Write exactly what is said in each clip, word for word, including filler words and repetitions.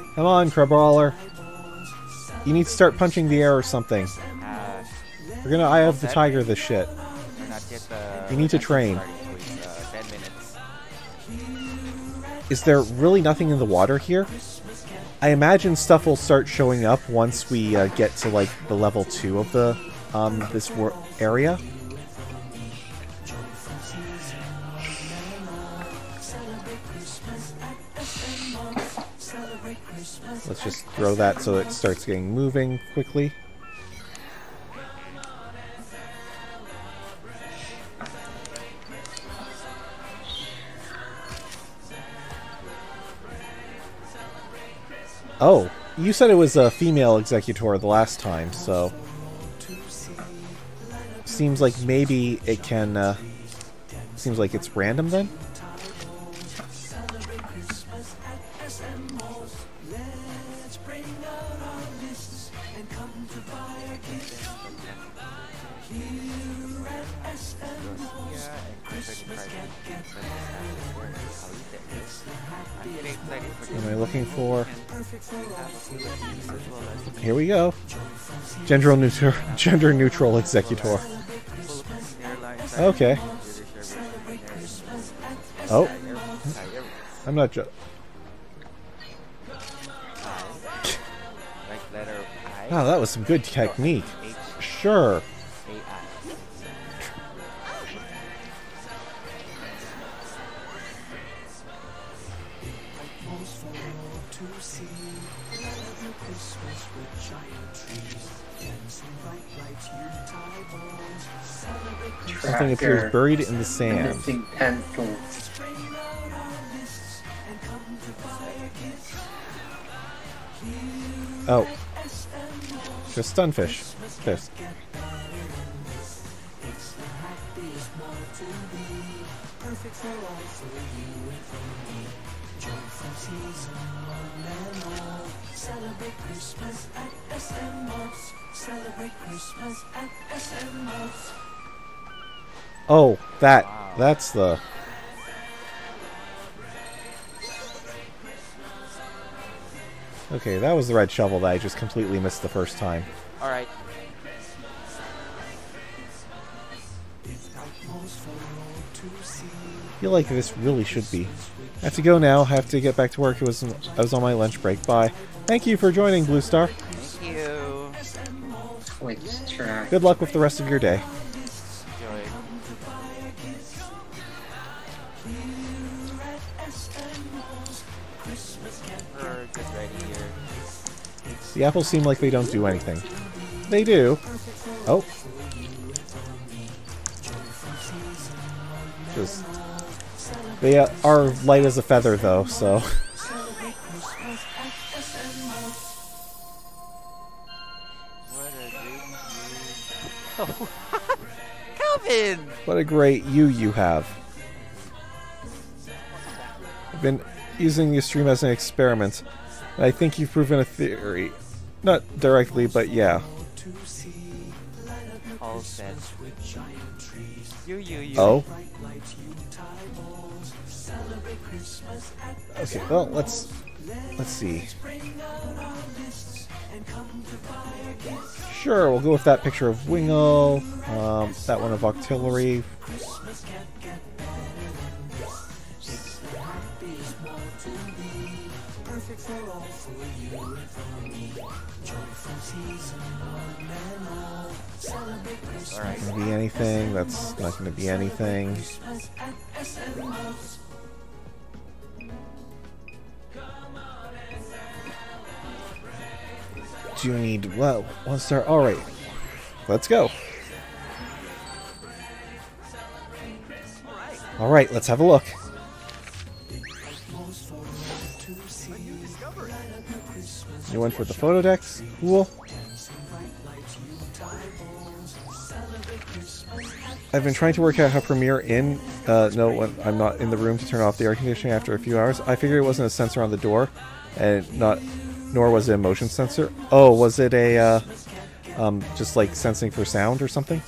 Come on, Crabrawler. You need to start punching the air or something. Uh, We're gonna Eye of the Tiger this shit. we're not yet, uh, You need to train. starting with, uh, ten minutes. Is there really nothing in the water here? I imagine stuff will start showing up once we uh, get to like the level two of the um, this wor area. Let's just throw that so it starts getting moving quickly. Oh, you said it was a female executor the last time, so seems like maybe it can. Uh, seems like it's random then. What am I looking for? Here we go. Gender neutral, gender neutral executor. Okay. Oh, I'm not just. Wow, that was some good technique. Sure. Something appears buried in the sand. Missing pencil. Oh. Just sunfish. Fish. Celebrate Christmas at S M Malls. Celebrate Christmas at S M Malls. Oh, that. That's the... Okay, that was the red shovel that I just completely missed the first time. Alright. I feel like this really should be. I have to go now. I have to get back to work. It was I was on my lunch break. Bye. Thank you for joining, Blue Star. Thank you. Which track? Good luck with the rest of your day. Enjoy. We're good ready here. The apples seem like they don't do anything. They do. Oh. Just... They uh, are light as a feather, though, so... What a great view. Calvin! What a great you you have. I've been using your stream as an experiment, and I think you've proven a theory. Not directly, but yeah. All set. You, you, you. Oh? Okay, well, let's... Let's see. Sure, we'll go with that picture of Wingo, um, that one of Octillery. Alright. Not gonna be anything, that's not gonna be anything. Do you need, well, one star, alright. Let's go. Alright, let's have a look. You went for the photo decks? Cool. I've been trying to work out how Premiere in, uh, no, when I'm not in the room to turn off the air conditioning after a few hours. I figured it wasn't a sensor on the door, and not, nor was it a motion sensor. Oh, was it a, uh, um, just like sensing for sound or something?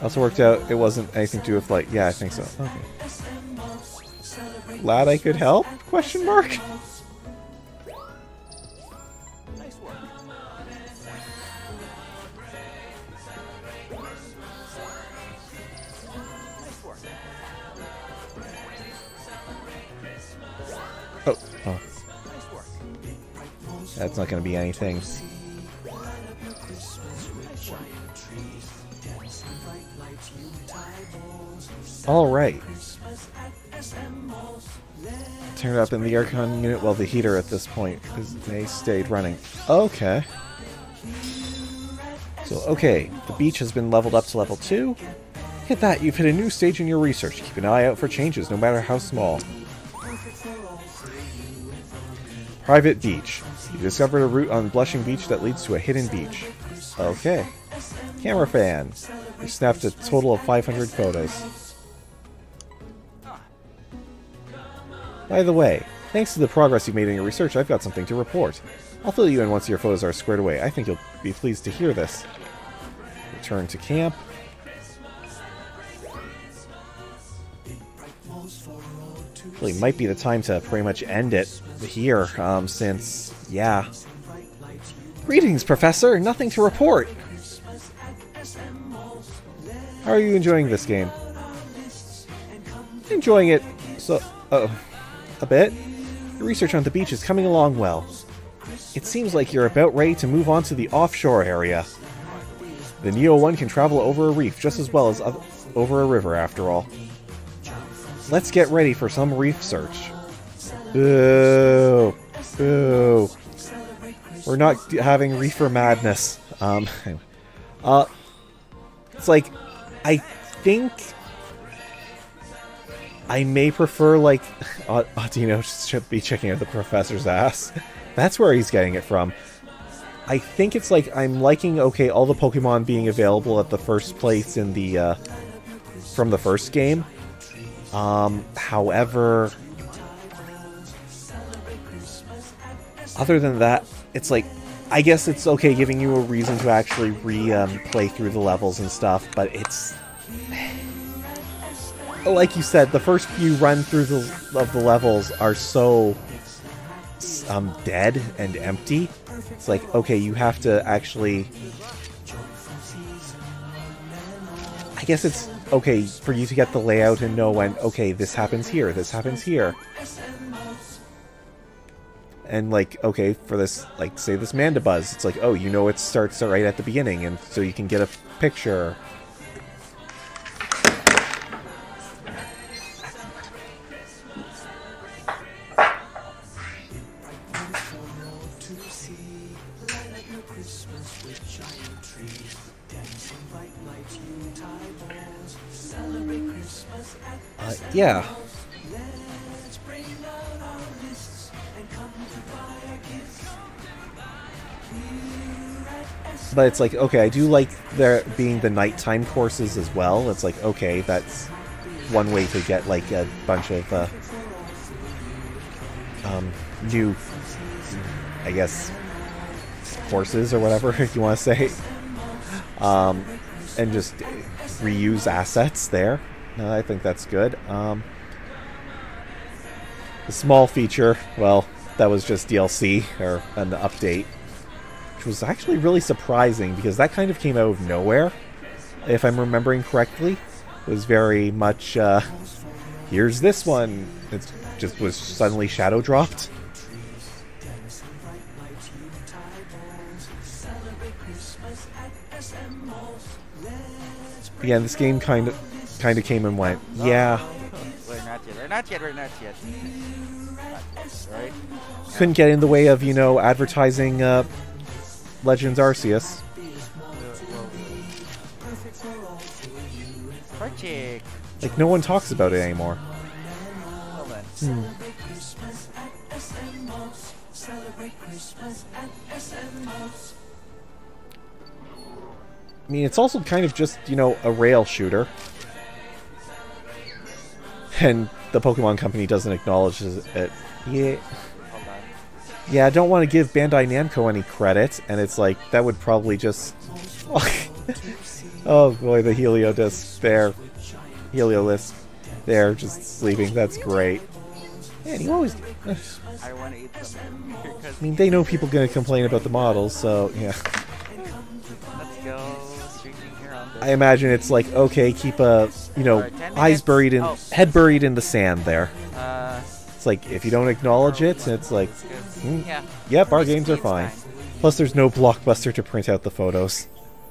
Also worked out it wasn't anything to do with like, yeah, I think so. Okay. Glad I could help? Question mark? Nice work. Nice work. Oh, oh. Nice work. That's not going to be anything. Alright. Turn it up in the aircon unit while the heater at this point, because they stayed running. Okay. So, okay, the beach has been leveled up to level two. Look at that, you've hit a new stage in your research. Keep an eye out for changes, no matter how small. Private beach. You discovered a route on Blushing Beach that leads to a hidden beach. Okay. Camera fan. You snapped a total of five hundred photos. By the way, thanks to the progress you've made in your research, I've got something to report. I'll fill you in once your photos are squared away. I think you'll be pleased to hear this. Return to camp. Really might be the time to pretty much end it here, um, since, yeah. Greetings, Professor! Nothing to report! How are you enjoying this game? Enjoying it, so, uh, a bit. Your research on the beach is coming along well. It seems like you're about ready to move on to the offshore area. The Neo one can travel over a reef just as well as over a river, after all. Let's get ready for some reef search. Boo! Boo! We're not having reefer madness. Um, uh, it's like, I think I may prefer, like, Audino should be checking out the professor's ass. That's where he's getting it from. I think it's like, I'm liking, okay, all the Pokemon being available at the first place in the, uh, from the first game. Um, however, other than that, it's like, I guess it's okay giving you a reason to actually re, um, play through the levels and stuff, but it's, like you said, the first few run through the, of the levels are so, um, dead and empty. It's like, okay, you have to actually, I guess it's okay for you to get the layout and know when, okay, this happens here, this happens here. And like, okay, for this, like, say this Mandibuzz, it's like, oh, you know it starts right at the beginning, and so you can get a picture. Uh, yeah. But it's like, okay, I do like there being the nighttime courses as well. It's like, okay, that's one way to get, like, a bunch of, uh, um, new, I guess, courses or whatever you want to say. Um, and just reuse assets there. No, I think that's good. Um, the small feature, well, that was just D L C, or an update. Which was actually really surprising, because that kind of came out of nowhere, if I'm remembering correctly. It was very much, uh, here's this one. It just was suddenly shadow dropped. Again, this game kind of kind of came and went. Yeah. We're not yet, we're not yet, we're not yet. Not yet, right? Couldn't get in the way of, you know, advertising, uh, Legends Arceus. Project. Like, no one talks about it anymore. Well then. Hmm. I mean, it's also kind of just, you know, a rail shooter. And the Pokemon Company doesn't acknowledge it. Yeah. Yeah, I don't want to give Bandai Namco any credit, and it's like, that would probably just... Oh boy, the Heliodisc there. Heliolisk there, just sleeping. That's great. Man, you always... I want to eat some because I mean, they know people gonna complain about the models, so yeah. let's go streaming here on the I imagine it's like, okay, keep a, you know, Alright, ten eyes minutes. buried in, Oh. head buried in the sand there. uh It's like, if you don't acknowledge it, it's like, it's good. mm, Yeah. yep, our Basically, games are it's fine. fine. Plus, there's no Blockbuster to print out the photos.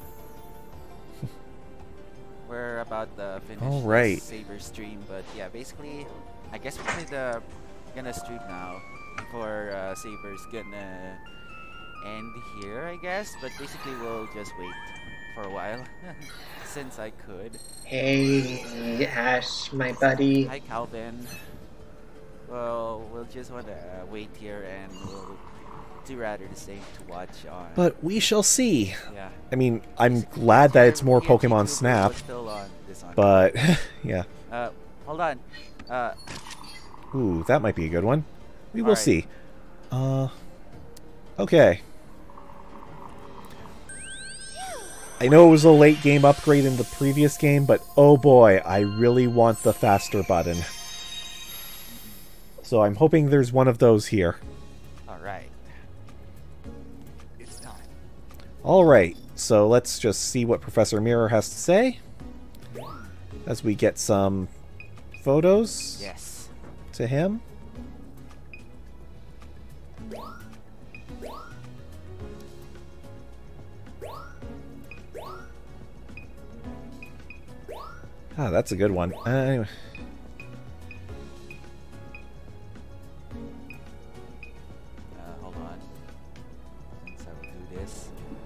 We're about to finish All right. this Saber stream, but yeah, basically, I guess we're gonna gonna stream now before uh, Saber's gonna end here, I guess. But basically, we'll just wait for a while since I could. Hey, Ash, my buddy. Hi, Calvin. Well, we'll just wanna uh, wait here, and we'll do rather the same to watch on. But we shall see. yeah. I mean, I'm glad that it's more Yeah, Pokemon YouTuber Snap, was still on this one. but yeah. uh, hold on. Uh, Ooh, that might be a good one. We will Alright. see. Uh, okay. I know it was a late game upgrade in the previous game, but oh boy, I really want the faster button. So I'm hoping there's one of those here. all right. It's time. Alright, so let's just see what Professor Mirror has to say. As we get some photos Yes. to him. Ah, that's a good one. Uh, anyway. Uh, hold on. Since I will do this.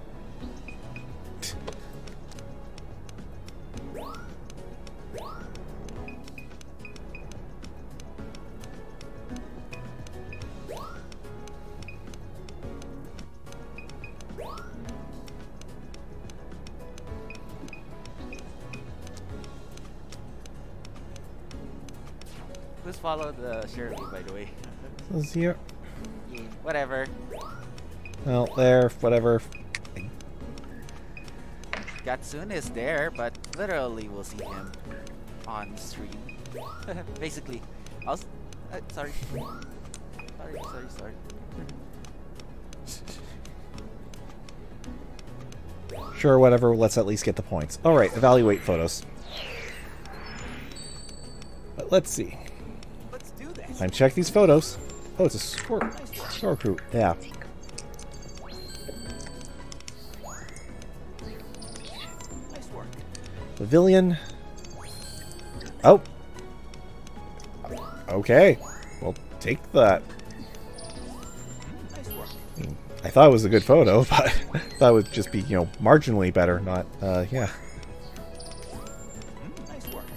Who's followed the Shirley, by the way? Is here. Yeah, whatever. Well, there, whatever. Gatsun is there, but literally we'll see him on stream. Basically, I'll. s- Uh, sorry. Sorry, sorry, sorry. Sure, whatever, let's at least get the points. Alright, evaluate photos. But let's see. Let's do this. Time to check these photos. Oh, it's a score, score crew. Yeah. Nice work. Pavilion. Oh. Okay. Well, take that. Nice work. I thought it was a good photo, but I thought it would just be, you know, marginally better, not, uh, yeah. Nice work.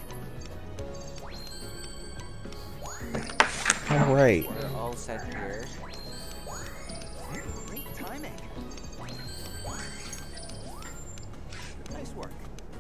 Alright. We're all set here. Great timing. Nice work.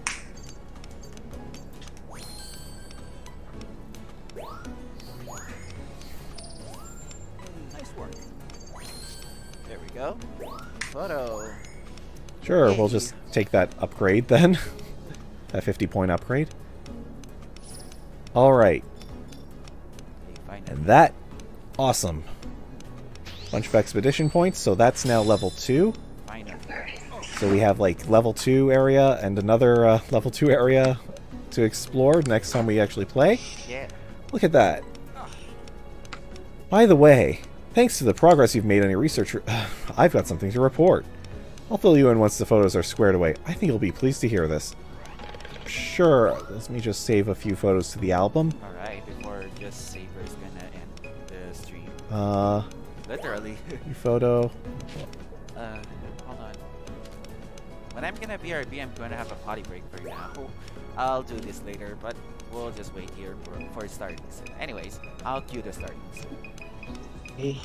Nice work. There we go. Photo. Sure, we'll just take that upgrade then. That fifty point upgrade. Alright. Okay, fine. And that, awesome. Bunch of expedition points, so that's now level two. Finally. So we have like level two area and another uh, level two area to explore next time we actually play. Yeah. Look at that. By the way, thanks to the progress you've made on your research, I've got something to report. I'll fill you in once the photos are squared away. I think you'll be pleased to hear this. Sure, let me just save a few photos to the album. Alright, before just Saber's gonna end the stream. Uh, Literally. new photo. uh, hold on. When I'm gonna B R B, I'm gonna have a potty break for now. I'll do this later, but we'll just wait here for, for startings. Anyways, I'll cue the startings. Hey.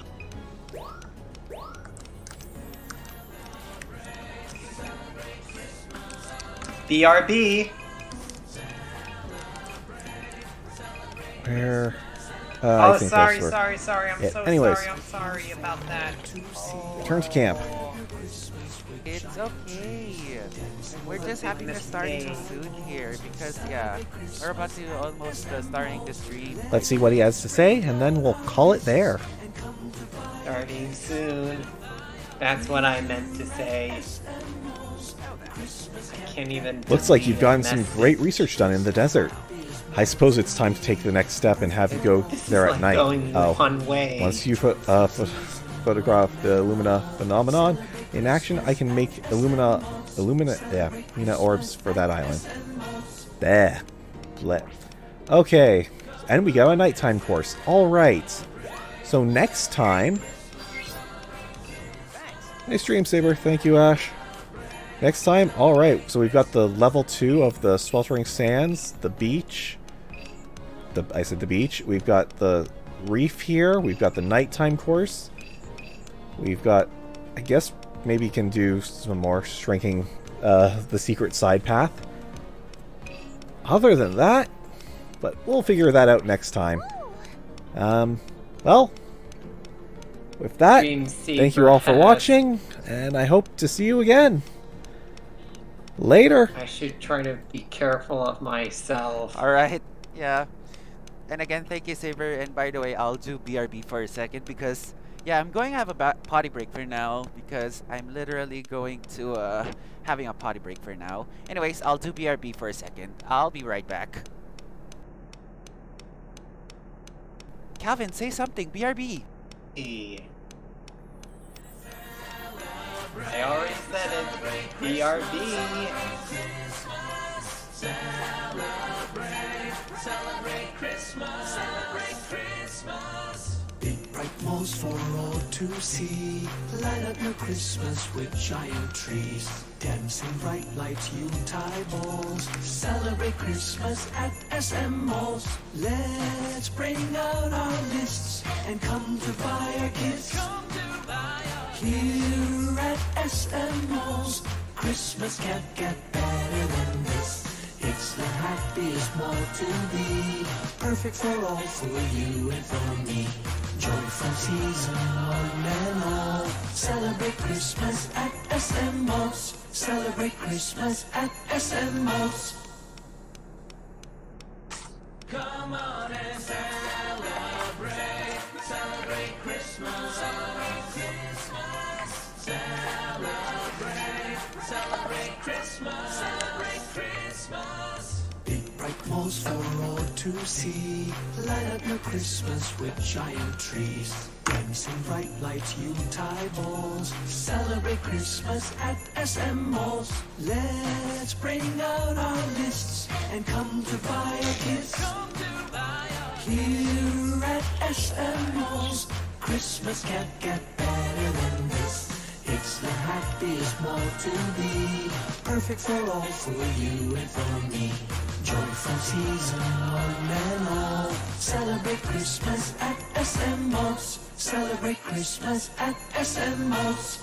B R B. Where? Uh, I Oh, think sorry, those were- sorry, sorry. I'm Yeah, so anyways. sorry. I'm sorry about that. Return to camp. It's okay. We're just having a starting soon here because yeah, we're about to almost uh, starting the stream. Let's see what he has to say, and then we'll call it there. Starting soon. That's what I meant to say. I can't even. Looks like delete you've a gotten some message. great research done in the desert. I suppose it's time to take the next step and have you go This there is at like night. going Oh, one way. once you pho- uh, pho- photograph the Illumina phenomenon in action, I can make Illumina, Illumina, yeah, Illumina orbs for that island. There. Bleh. Okay, and we got a nighttime course. All right. So next time. Nice stream, Saber. Thank you, Ash. Next time, all right. So we've got the level two of the Sweltering Sands, the beach. The I said the beach. We've got the reef here. We've got the nighttime course. We've got, I guess, maybe can do some more shrinking uh, the secret side path. Other than that, but we'll figure that out next time. Um, well, with that, Dream thank you all for Saber has- watching, and I hope to see you again. Later. I should try to be careful of myself. Alright, yeah. And again, thank you, Saber. And by the way, I'll do B R B for a second because, yeah, I'm going to have a ba potty break for now because I'm literally going to, uh, having a potty break for now. Anyways, I'll do B R B for a second. I'll be right back. Calvin, say something. B R B. E. I already said it. B R B. Big bright malls for all to see. Light up your Christmas with giant trees. Dancing bright lights, Yuletide balls. Celebrate Christmas at S M Malls. Let's bring out our lists and come to buy our gifts. Here at S M Malls, Christmas can't get better than this. It's the happiest mall to be. Perfect for all, for you and for me. Joyful season, one and all. Celebrate Christmas at S M Malls. Celebrate Christmas at S M Malls. Come on and celebrate. Celebrate Christmas. Celebrate. Celebrate Christmas. Celebrate Christmas. Big bright malls for all to see. Light up your Christmas with giant trees. Dancing bright lights, Yuletide balls. Celebrate Christmas at S M Malls. Let's bring out our lists and come to buy our gifts. Here at S M Malls, Christmas can't get better than this. It's the happiest mall to be. Perfect for all, for you and for me. Joyful season, one and all. Celebrate Christmas at S M Malls. Celebrate Christmas at S M Malls.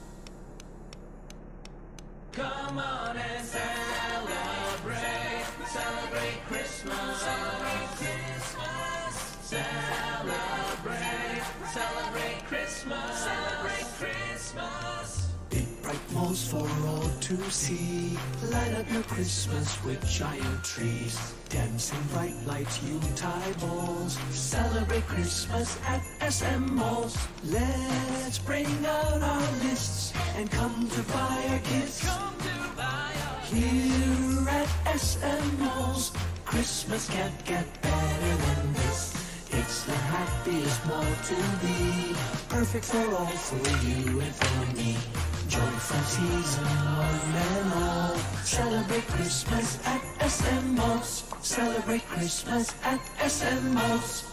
Come on and celebrate. Celebrate Christmas. Celebrate Christmas. Celebrate. Celebrate Christmas. Celebrate Christmas. Big bright malls for all to see. Light up your Christmas with giant trees. Dancing bright lights, Yuletide balls. Celebrate Christmas at S M Malls. Let's bring out our lists and come to buy our gifts. Here at S M Malls, Christmas can't get better than this. It's the happiest mall to be. Perfect for all, for you and for me. Joyful season, one and all. Celebrate Christmas at S M Malls. Celebrate Christmas at S M Malls.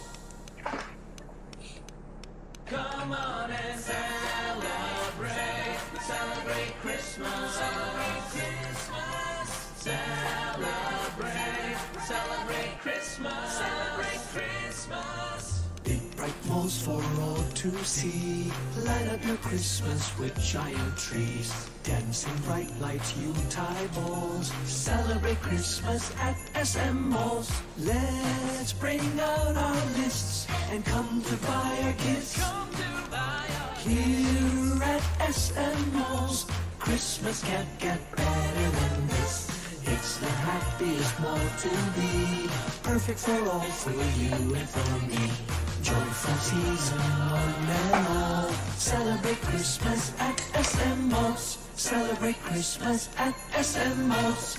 Come on and celebrate. Celebrate Christmas. Celebrate Christmas. Celebrate. Celebrate Christmas. Celebrate Christmas. Big bright most for all to see. Light up your Christmas with giant trees. Dancing bright lights, Yuletide balls. Celebrate Christmas at S M Malls. Let's bring out our lists and come to buy our gifts. Here at S M Malls, Christmas can't get better than this. It's the happiest mall to be. Perfect for all, for you and for me. Joyful season, one and all. Celebrate Christmas at S M Malls. Celebrate Christmas at S M Malls.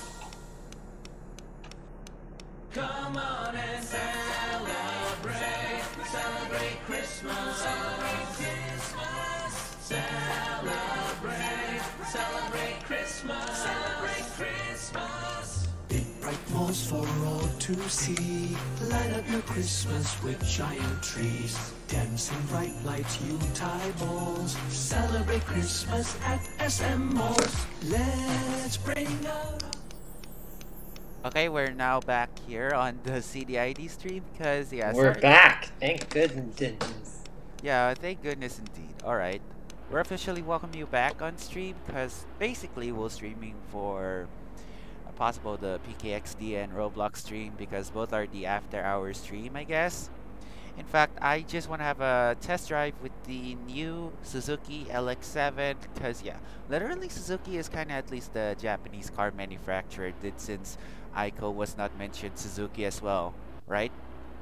Come on and celebrate. Celebrate Christmas. Celebrate Christmas. Celebrate. Celebrate Christmas. Celebrate Christmas. Big bright malls for all to see. Light up your Christmas with giant trees. Dancing bright lights, Yuletide balls. Celebrate Christmas at S M Malls. Let's bring out. Okay, we're now back here on the C D I D stream because yeah, We're sorry- back. Thank goodness. Yeah, thank goodness indeed. All right, we're officially welcoming you back on stream because basically we're streaming for uh, possible the P K X D and Roblox stream because both are the after hours stream, I guess. In fact, I just want to have a test drive with the new Suzuki L X seven because yeah, literally Suzuki is kind of at least the Japanese car manufacturer did since Aiko was not mentioned Suzuki as well, right?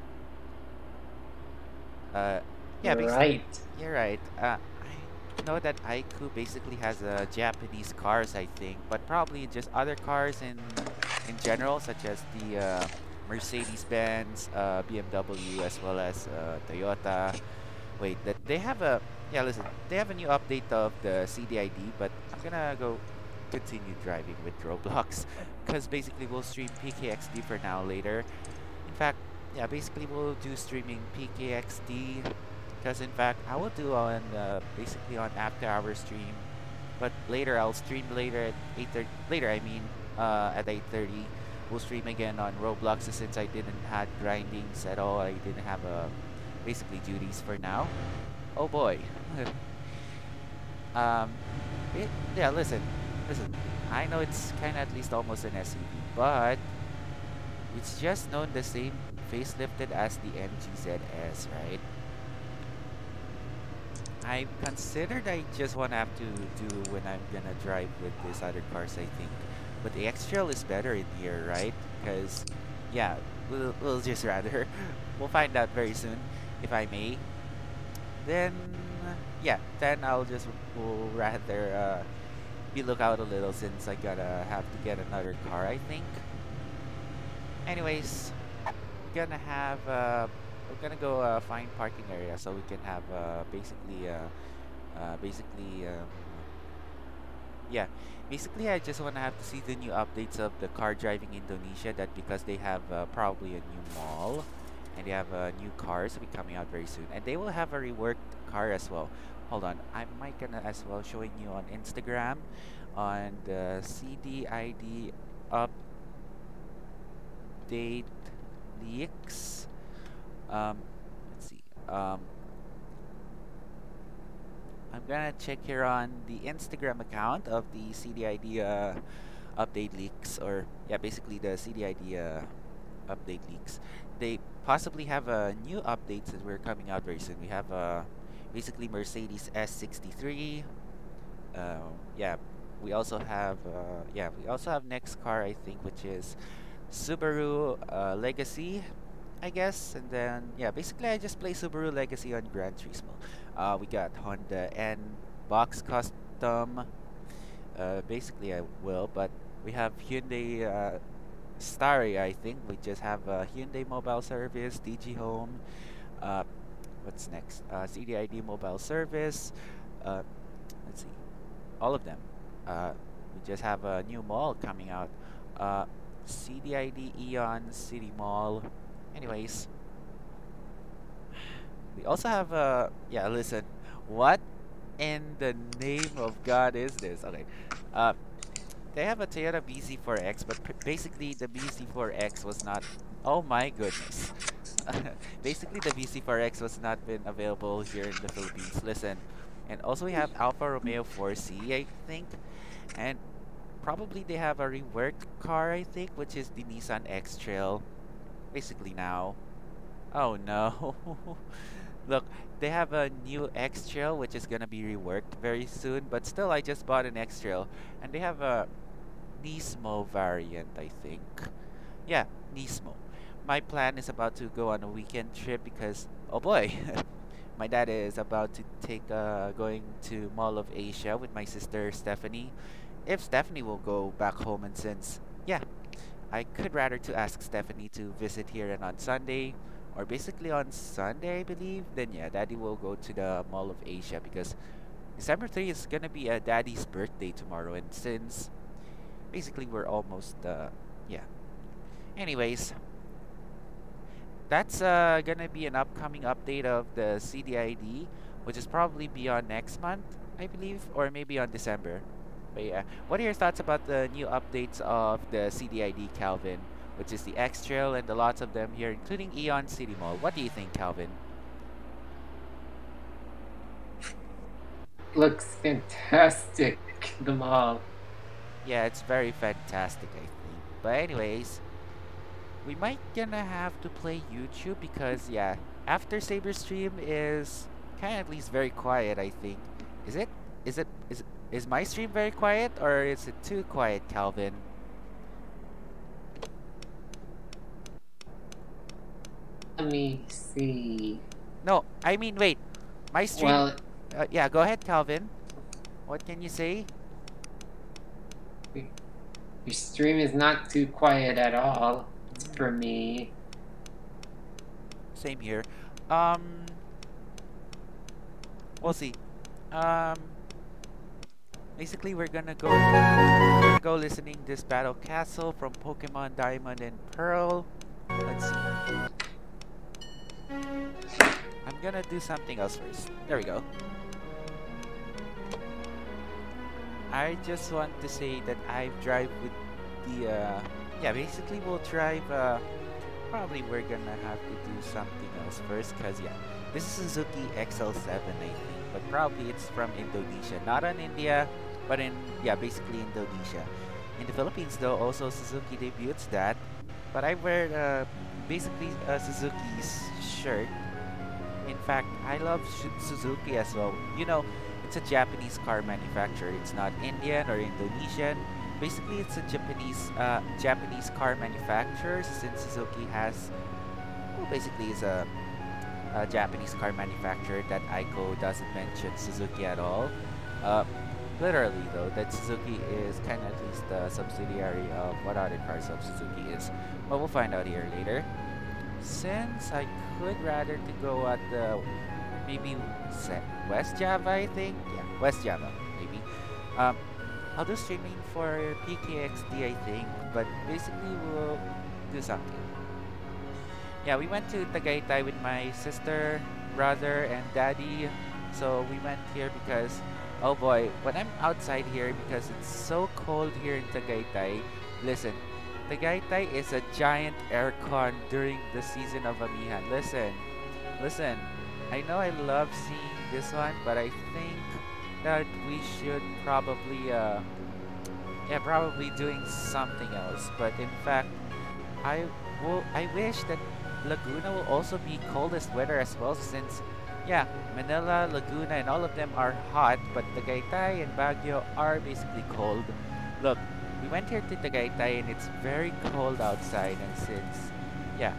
Uh, yeah, You're basi- right. You're right. Uh, I know that Aiku basically has uh, Japanese cars, I think, but probably just other cars in in general, such as the uh, Mercedes-Benz, uh, B M W, as well as uh, Toyota. Wait, that they have a yeah. Listen, they have a new update of the C D I D, but I'm gonna go continue driving with Roblox because basically we'll stream P K X D for now later. In fact, yeah, basically we'll do streaming P K X D because in fact I will do on uh, basically on after hour stream, but later I'll stream later at eight thirty. Later, I mean, uh, at eight thirty, we'll stream again on Roblox since I didn't had grindings at all. I didn't have uh, basically duties for now. Oh boy. um, it, yeah. Listen, listen. I know it's kind of at least almost an S U V, but it's just known the same facelifted as the M G Z S, right? I considered I just want to have to do when I'm gonna drive with these other cars, I think. But the X-Trail is better in here, right? Because, yeah, we'll, we'll just rather. We'll find out very soon, if I may. Then, yeah, then I'll just will rather uh, be look out a little since I gotta have to get another car, I think. Anyways, gonna have uh, we're gonna go uh, find parking area so we can have uh, basically uh, uh, basically um, yeah basically I just want to have to see the new updates of the car driving Indonesia, that because they have uh, probably a new mall and they have uh, new cars will be coming out very soon, and they will have a reworked car as well. Hold on, I might gonna as well showing you on Instagram on the C D I D update leaks. Um, let's see. Um, I'm gonna check here on the Instagram account of the C D I D uh, update leaks, or yeah, basically the C D I D uh, update leaks. They possibly have a uh, new updates that we're coming out very soon. We have uh, basically Mercedes S sixty-three. Uh, yeah, we also have uh, yeah, we also have next car I think, which is Subaru uh, Legacy, I guess. And then yeah, basically I just play Subaru Legacy on Gran Turismo. Uh, we got Honda N Box Custom. Uh, basically I will, but we have Hyundai uh, Starry, I think. We just have uh, Hyundai Mobile Service, D G Home. Uh, what's next? Uh, C D I D Mobile Service. Uh, let's see, all of them. Uh, we just have a new mall coming out. Uh, C D I D Eon City Mall. Anyways, we also have a uh, yeah. Listen, what in the name of God is this? Okay, uh, they have a Toyota B Z four X, but basically the B Z four X was not. Oh my goodness, Basically, the V C four X was not been available here in the Philippines. Listen, and also we have Alfa Romeo four C, I think, and probably they have a reworked car, I think, which is the Nissan X-Trail. Basically now. Oh no. Look, they have a new X-Trail which is gonna be reworked very soon, but still I just bought an X-Trail, and they have a Nismo variant, I think. Yeah, Nismo. My plan is about to go on a weekend trip because, oh boy, my dad is about to take uh going to Mall of Asia with my sister Stephanie. If Stephanie will go back home, and since yeah, I could rather to ask Stephanie to visit here and on Sunday, or basically on Sunday, I believe, then yeah, Daddy will go to the Mall of Asia because December third is gonna be a Daddy's birthday tomorrow, and since basically we're almost uh yeah. Anyways, that's uh gonna be an upcoming update of the C D I D, which is probably be on next month, I believe, or maybe on December. But yeah, what are your thoughts about the new updates of the C D I D, Calvin? Which is the X-Trail and the lots of them here, including Eon City Mall. What do you think, Calvin? Looks fantastic, the mall. Yeah, it's very fantastic, I think. But anyways, we might gonna have to play YouTube because yeah, after Saber stream is kind of at least very quiet, I think. Is it? Is it? Is it? Is my stream very quiet, or is it too quiet, Calvin? Let me see. No, I mean, wait. My stream... Well, Uh, yeah, go ahead, Calvin. What can you say? your stream is not too quiet at all for me. Same here. Um... We'll see. Um... Basically, we're gonna go we're gonna go listening this Battle Castle from Pokemon Diamond and Pearl. Let's see. I'm gonna do something else first. There we go. I just want to say that I drive with the uh yeah, basically we'll drive uh probably we're gonna have to do something else first, cause yeah, this is Suzuki X L seven, I think, but probably it's from Indonesia, not in India, but in, yeah, basically Indonesia. In the Philippines though, also Suzuki debuts that, but I wear uh, basically uh, Suzuki's shirt. In fact, I love Sh Suzuki as well. You know, it's a Japanese car manufacturer. It's not Indian or Indonesian. Basically, it's a Japanese uh, Japanese car manufacturer, since Suzuki has, well, basically is a, a Japanese car manufacturer that Aiko doesn't mention Suzuki at all. Uh, Literally though, that Suzuki is kind of at least a subsidiary of what other cars of Suzuki is. But we'll find out here later. Since I could rather to go at the maybe West Java, I think. Yeah, West Java maybe. Um, I'll do streaming for P K X D, I think. But basically we'll do something. Yeah, we went to Tagaytay with my sister, brother, and daddy. So we went here because, oh boy, when I'm outside here, because it's so cold here in Tagaytay, listen, Tagaytay is a giant aircon during the season of Amihan. Listen, listen, I know I love seeing this one, but I think that we should probably, uh, yeah, probably doing something else. But in fact, I will, I wish that Laguna will also be coldest weather as well, since yeah, Manila, Laguna, and all of them are hot, but Tagaytay and Baguio are basically cold. Look, we went here to Tagaytay and it's very cold outside, and since, yeah,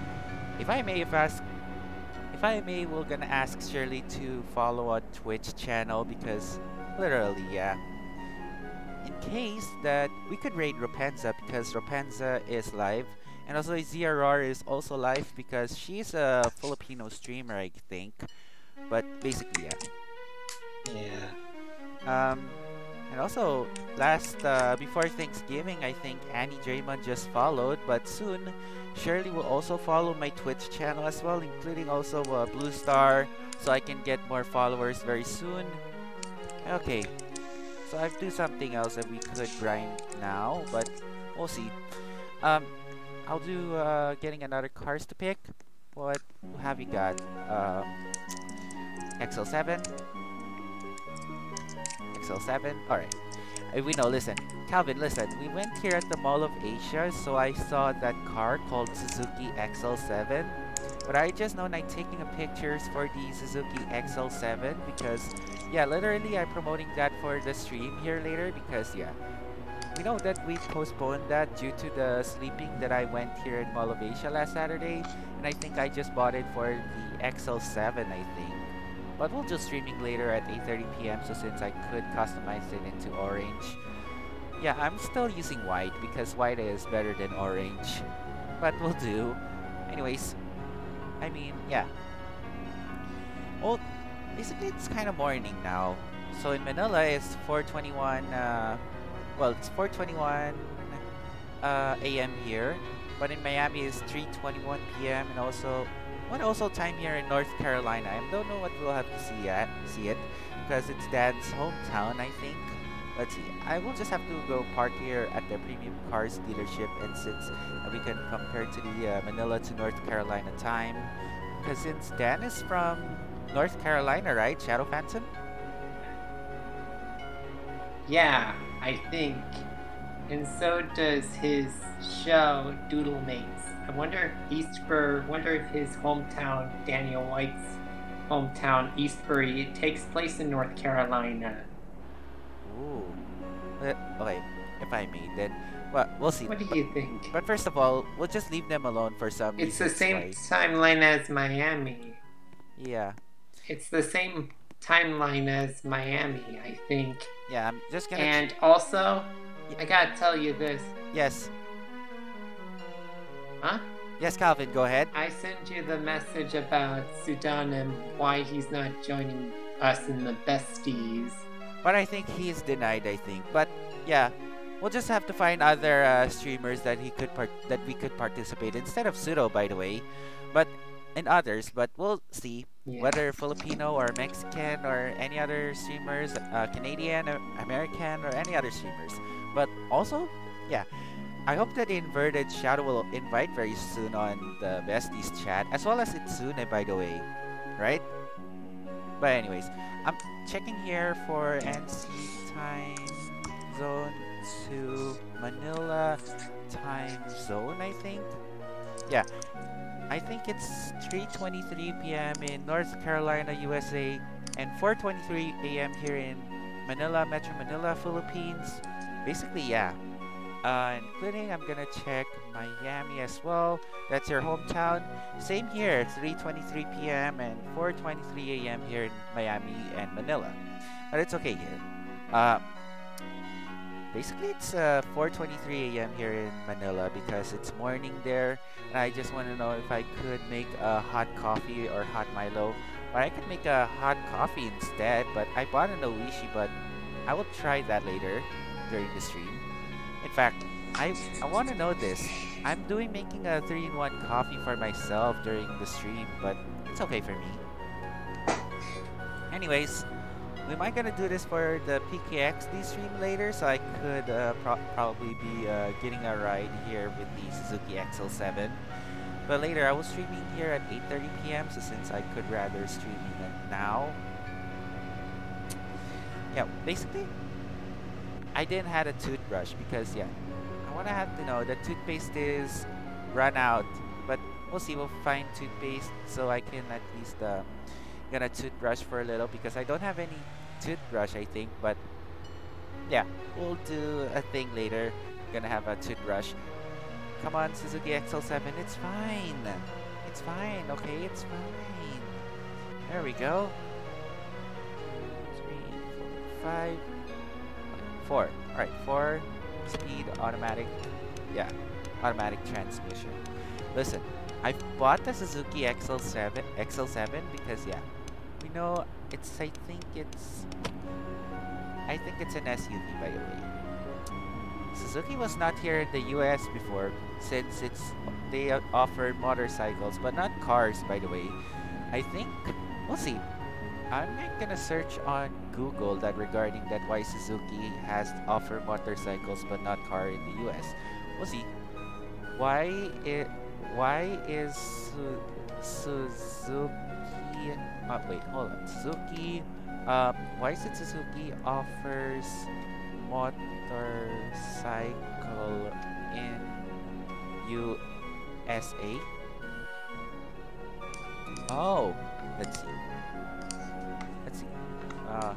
if I may, if ask, if I may, we're gonna ask Shirley to follow our Twitch channel because, literally, yeah, in case that we could raid Rapenza because Rapenza is live. And also Z R R is also live because she's a Filipino streamer, I think. But basically, yeah. Yeah. Um, and also, last, uh, before Thanksgiving, I think Annie Draymond just followed. But soon, Shirley will also follow my Twitch channel as well, including also uh, Blue Star, so I can get more followers very soon. Okay. So I've do something else that we could grind now, but we'll see. Um... I'll do uh, getting another cars to pick. What have you got? Um, X L seven. X L seven. All right. Uh, we know. Listen, Calvin. Listen. We went here at the Mall of Asia, so I saw that car called Suzuki X L seven. But I just know I'm taking a pictures for the Suzuki X L seven because, yeah, literally I'm promoting that for the stream here later because, yeah, we know that we postponed that due to the sleeping that I went here in Mall of Asia last Saturday, and I think I just bought it for the X L seven, I think. But we'll just streaming later at eight thirty p m so since I could customize it into orange. Yeah, I'm still using white because white is better than orange, but we'll do. Anyways, I mean, yeah. Well, basically it's kind of morning now. So in Manila it's four twenty-one, uh, well it's four twenty-one uh, a m here. But in Miami it's three twenty-one p m and also, what also time here in North Carolina. I don't know what we'll have to see at, see it because it's Dad's hometown, I think. Let's see. I will just have to go park here at the Premium Cars dealership, and since uh, we can compare to the uh, Manila to North Carolina time, because since Dan is from North Carolina, right, Shadow Phantom? Yeah, I think. And so does his show, Doodle Mates. I wonder if Eastbury, wonder if his hometown, Daniel White's hometown, Eastbury, takes place in North Carolina. Ooh. Uh, okay, if I may, then, well, we'll see. What do but, you think? But first of all, we'll just leave them alone for some It's the reasons same why. timeline as Miami. Yeah. It's the same timeline as Miami, I think. Yeah, I'm just gonna... And also, I gotta tell you this. Yes. Huh? Yes, Calvin, go ahead. I sent you the message about Sudan and why he's not joining us in the besties. But I think he's denied, I think. But yeah, we'll just have to find other uh, streamers that he could part that we could participate instead of Pseudo, by the way. But and others, but we'll see Yeah. whether Filipino or Mexican or any other streamers, uh, Canadian or American or any other streamers. But also, yeah, I hope that the Inverted Shadow will invite very soon on the Besties chat, as well as Itsune, by the way, right? But anyways, I'm checking here for N C time zone to Manila time zone, I think. Yeah, I think it's three twenty-three p m in North Carolina, U S A, and four twenty-three a m here in Manila, Metro Manila, Philippines. Basically, yeah. Uh, including, I'm gonna check Miami as well. That's your hometown. Same here, three twenty-three p m and four twenty-three a m here in Miami and Manila. But it's okay here. Uh, basically, it's uh, four twenty-three a m here in Manila because it's morning there. And I just want to know if I could make a hot coffee or hot Milo. Or I could make a hot coffee instead. But I bought an Oishi, but I will try that later during the stream. In fact, I I want to know this. I'm doing making a three in one coffee for myself during the stream, but it's okay for me. Anyways, we might gonna do this for the P K X D stream later, so I could uh, pro probably be uh, getting a ride here with the Suzuki X L seven. But later, I was streaming here at eight thirty p m, so since I could rather streaming it now. Yeah, basically, I didn't have a toothbrush because, yeah, I want to have to know that toothpaste is run out. But we'll see, we'll find toothpaste so I can at least uh, get a toothbrush for a little because I don't have any toothbrush, I think. But yeah, we'll do a thing later. Gonna have a toothbrush. Come on, Suzuki X L seven, it's fine. It's fine, okay, it's fine. There we go. Three, four, five. Four. Alright, four speed automatic. Yeah, automatic transmission. Listen, I bought the Suzuki X L seven X L seven because yeah, we know it's I think it's I think it's an S U V, by the way. Suzuki was not here in the U S before since it's they offer motorcycles but not cars, by the way. I think we'll see. I'm not gonna search on Google that regarding that why Suzuki has offer motorcycles but not car in the U S. We'll see. Why it why is Su Suzuki? Uh, wait, hold on. Suzuki. Um, why is it Suzuki offers motorcycle in U S A? Oh, let's see. Let's see. Uh,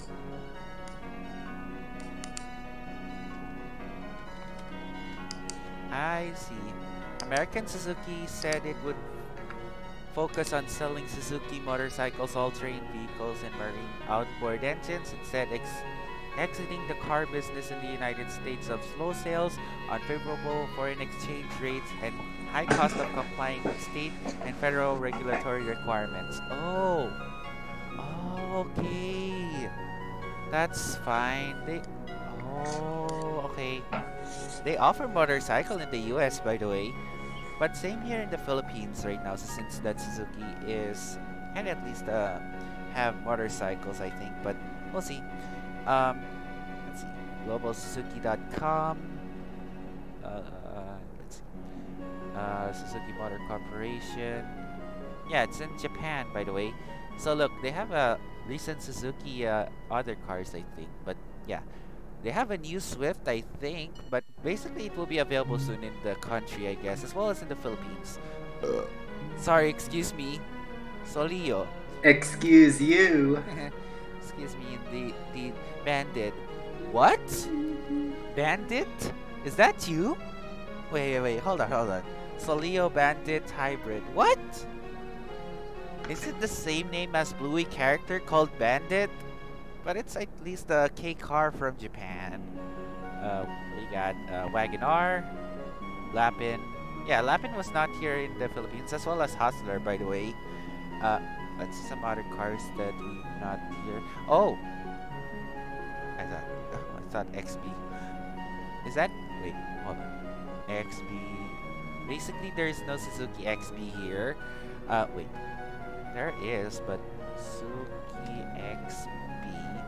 I see. American Suzuki said it would focus on selling Suzuki motorcycles, all-terrain vehicles, and marine outboard engines, instead ex exiting the car business in the United States of slow sales, unfavorable foreign exchange rates, and high cost of complying with state and federal regulatory requirements. Oh, oh, okay, that's fine. They, oh, okay. They offer motorcycle in the U S, by the way, but same here in the Philippines right now, since that Suzuki is, and at least uh, have motorcycles, I think, but we'll see. Um, let's see, global suzuki dot com. Uh, let's see. Uh, Suzuki Motor Corporation. Yeah, it's in Japan, by the way. So look, they have a recent Suzuki uh, other cars, I think. But yeah, they have a new Swift, I think. But basically, it will be available soon in the country, I guess, as well as in the Philippines. Uh, sorry, excuse me. Solio. Excuse you. Excuse me, the the bandit. What? Bandit? Is that you? Wait, wait, wait, hold on, hold on. Solio Bandit Hybrid. What? Is it the same name as Bluey character called Bandit? But it's at least a K car from Japan. Uh, we got uh, Wagonar, Lapin. Yeah, Lapin was not here in the Philippines, as well as Hustler, by the way. Uh, let's see some other cars that we not here. Oh, I thought oh, I thought X B. Is that? Wait, hold on. X B. Basically, there is no Suzuki X B here. Uh, wait, there is, but Suzuki X B.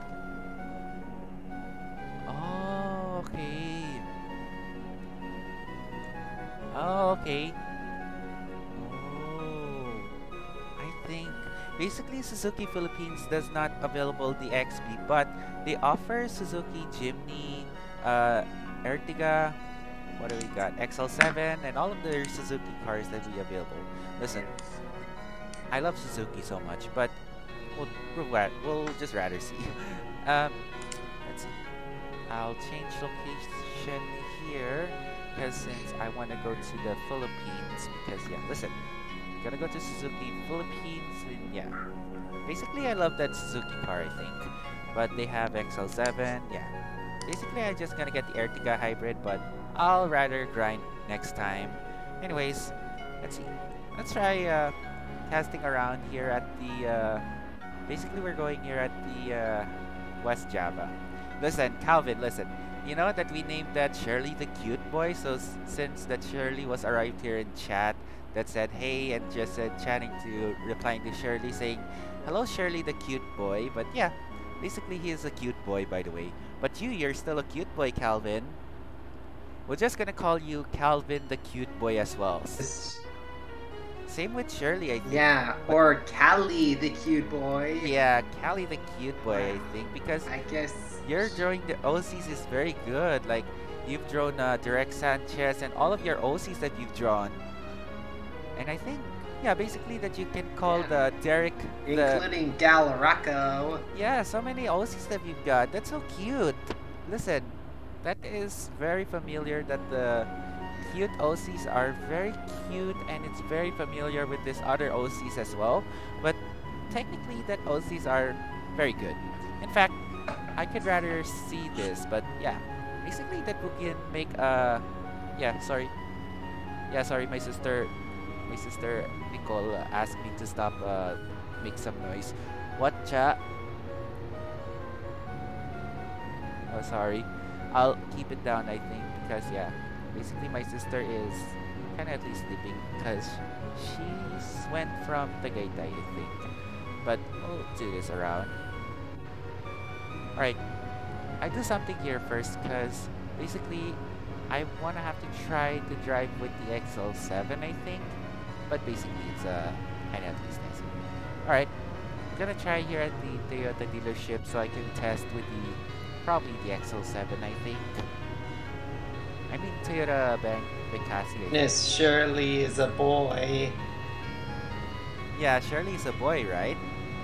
Oh, okay. Oh, okay. Oh, I think basically Suzuki Philippines does not available the X B, but they offer Suzuki Jimny, uh, Ertiga. What do we got? X L seven and all of the Suzuki cars that we available. Listen, I love Suzuki so much, but we'll we'll, we'll just rather see. um, let's see. I'll change location here because since I want to go to the Philippines, because yeah, listen, I'm gonna go to Suzuki Philippines, and yeah, basically I love that Suzuki car, I think, but they have X L seven, yeah. Basically, I'm just gonna get the Ertiga hybrid, but I'll rather grind next time. Anyways, let's see. Let's try uh, casting around here at the. Uh, basically, we're going here at the uh, West Java. Listen, Calvin, listen. You know that we named that Shirley the cute boy. So s since that Shirley was arrived here in chat, that said hey and just said chatting to replying to Shirley saying hello Shirley the cute boy. But yeah, basically he is a cute boy, by the way. But you, you're still a cute boy, Calvin. We're just gonna call you Calvin the cute boy as well. S Same with Shirley, I think. Yeah, or Callie the cute boy. Yeah, Callie the cute boy, I think, because I guess your drawing the O Cs is very good. Like, you've drawn uh, Direct Sanchez and all of your O Cs that you've drawn. And I think, yeah, basically that you can call Yeah. the Derek the... including Galaraco. Yeah, so many O Cs that you've got. That's so cute. Listen, that is very familiar that the cute O Cs are very cute and it's very familiar with this other O Cs as well. But technically that O Cs are very good. In fact, I could rather see this, but yeah. Basically that we can make a... Yeah, sorry. Yeah, sorry, my sister... My sister Nicole uh, asked me to stop uh, make some noise. What, cha? Oh, sorry. I'll keep it down, I think, because yeah, basically my sister is kind of at least sleeping because she went from Tagaytay, I think. But we'll do this around. Alright, I do something here first because basically I want to have to try to drive with the X L seven, I think. but basically it's uh, kind of at least nice. All right, I'm gonna try here at the Toyota dealership so I can test with the probably the X L seven, I think. I mean Toyota Bank Bekasi. Miss Shirley is a boy. Yeah, Shirley's a boy, right?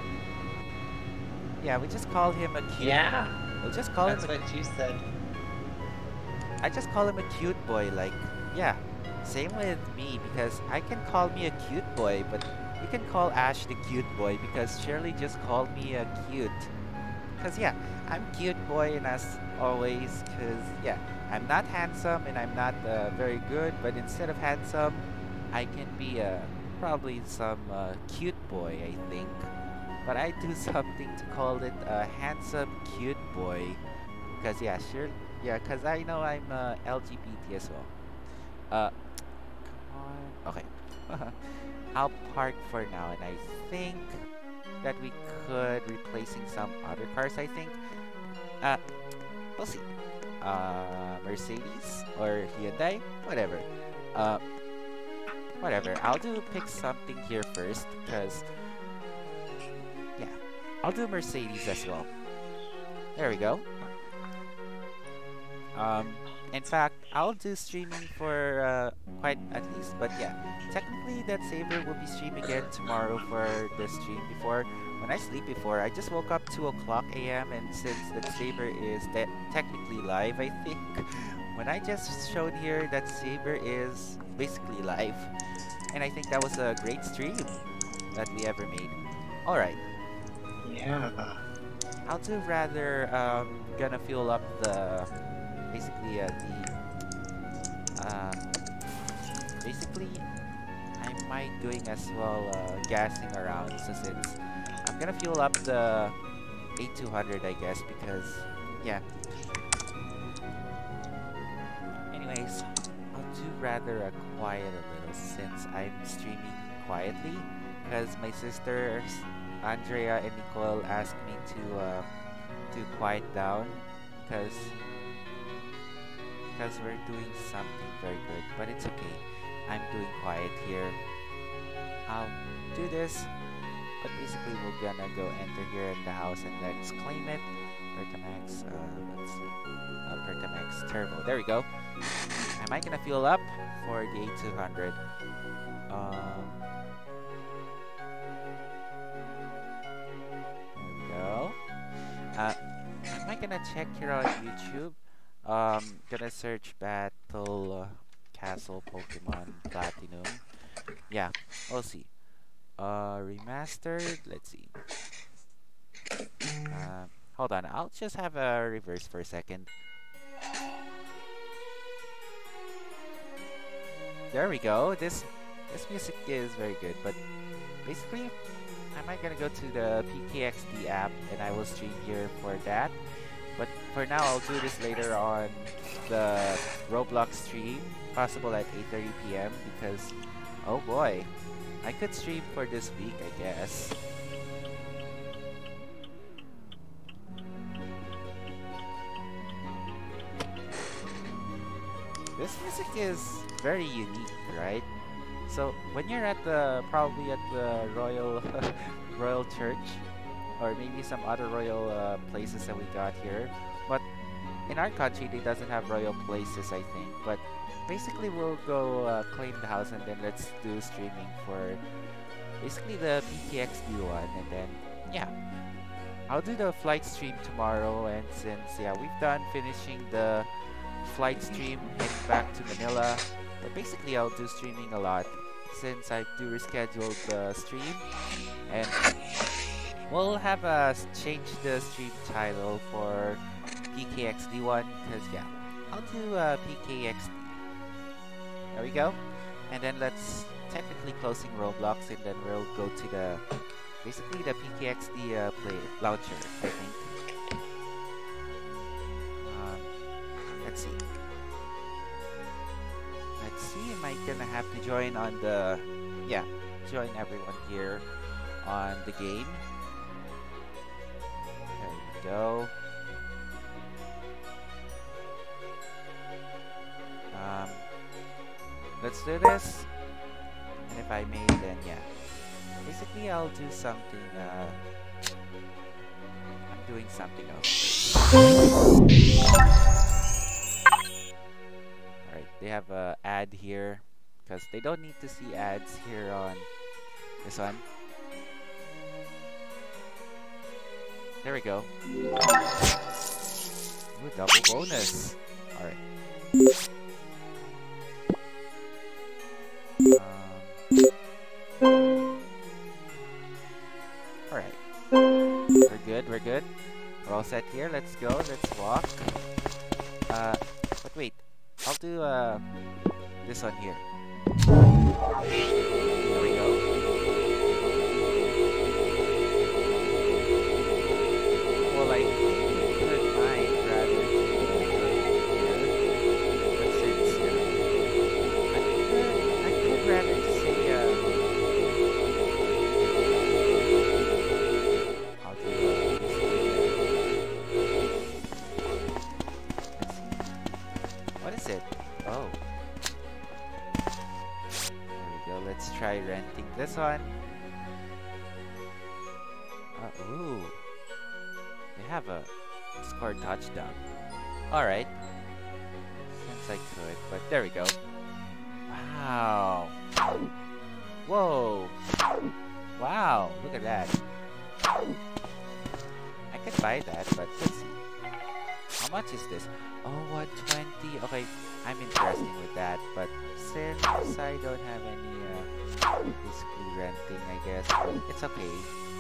Yeah, we just call him a cute. Yeah, We'll just call that's him. A, what you said. I just call him a cute boy. Like, yeah, same with me because I can call me a cute boy, but you can call Ash the cute boy because Shirley just called me a cute. Cause yeah, I'm cute boy, and as always, cause yeah, I'm not handsome and I'm not uh, very good, but instead of handsome, I can be a probably some uh, cute boy, I think. But I do something to call it a handsome cute boy, cause yeah, sure, yeah, cause I know I'm uh, L G B T as well. Uh, come on, okay. I'll park for now, and I think that we could replacing some other cars. I think. Uh, we'll see. Uh, Mercedes or Hyundai, whatever. Uh, whatever. I'll do pick something here first, because yeah, I'll do Mercedes as well. There we go. Um, in fact, I'll do streaming for uh, quite at least, but yeah, technically that Saber will be streaming again tomorrow for the stream before. When I sleep before, I just woke up two o'clock A M and since that Saber is te technically live, I think, when I just showed here that Saber is basically live, and I think that was a great stream that we ever made. Alright. Yeah. I'll do rather, um, gonna fuel up the, basically, uh, the, uh, basically, I might doing as well, uh, gassing around, so since I'm gonna fuel up the A two hundred, I guess, because, yeah. Anyways, I'll do rather a quiet a little since I'm streaming quietly, because my sisters, Andrea and Nicole, asked me to, uh, to quiet down, because, because we're doing something very good, but it's okay. I'm doing quiet here. I'll do this. But basically, we're gonna go enter here in the house and let's claim it. Pertamax, uh, let's see. Uh, Pertamax Turbo. There we go. Am I gonna fuel up for the A two hundred? Um, there we go. Uh, am I gonna check here on YouTube? Um, gonna search Battle uh, Castle Pokemon Platinum. Yeah, we'll see. Uh, remastered. Let's see. Uh, hold on. I'll just have a reverse for a second. There we go. This this music is very good. But basically, I might gonna go to the P K X D app and I will stream here for that. But for now, I'll do this later on the Roblox stream, possible at eight thirty P M because, oh boy. I could stream for this week, I guess. This music is very unique, right? So when you're at the probably at the Royal Royal Church, or maybe some other royal uh, places that we got here, but in our country they doesn't have royal places, I think. But basically, we'll go uh, claim the house and then let's do streaming for basically the P K X D one, and then yeah, I'll do the flight stream tomorrow. And since yeah, we've done finishing the flight stream heading back to Manila, but basically I'll do streaming a lot since I do reschedule the stream, and we'll have a change the stream title for P K X D one because yeah, I'll do uh, P K X D. There we go. And then let's technically closing Roblox and then we'll go to the basically the P K X D uh, play launcher, I think. Um, let's see. Let's see, am I gonna have to join on the yeah, join everyone here on the game. There we go. Um Let's do this. if I may, then yeah. Basically, I'll do something. Uh, I'm doing something else. Alright, they have a ad here because they don't need to see ads here on this one. There we go. Ooh, double bonus. Alright. Um, Alright. We're good, we're good. We're all set here. Let's go, let's walk. Uh, but wait. I'll do uh, this one here. There we go. Well, I could might rather do here, but since uh, I could, I could rather just say uh, I'll do uh, this here. What is it? Oh. There we go. Let's try renting this one. Uh, ooh. They have a score touchdown. Alright. Since I could, but there we go. Wow. Whoa. Wow. Look at that. I could buy that, but let's see. How much is this? Oh, one twenty. Okay, I'm interested with that, but since I don't have any uh, basically renting, I guess, it's okay.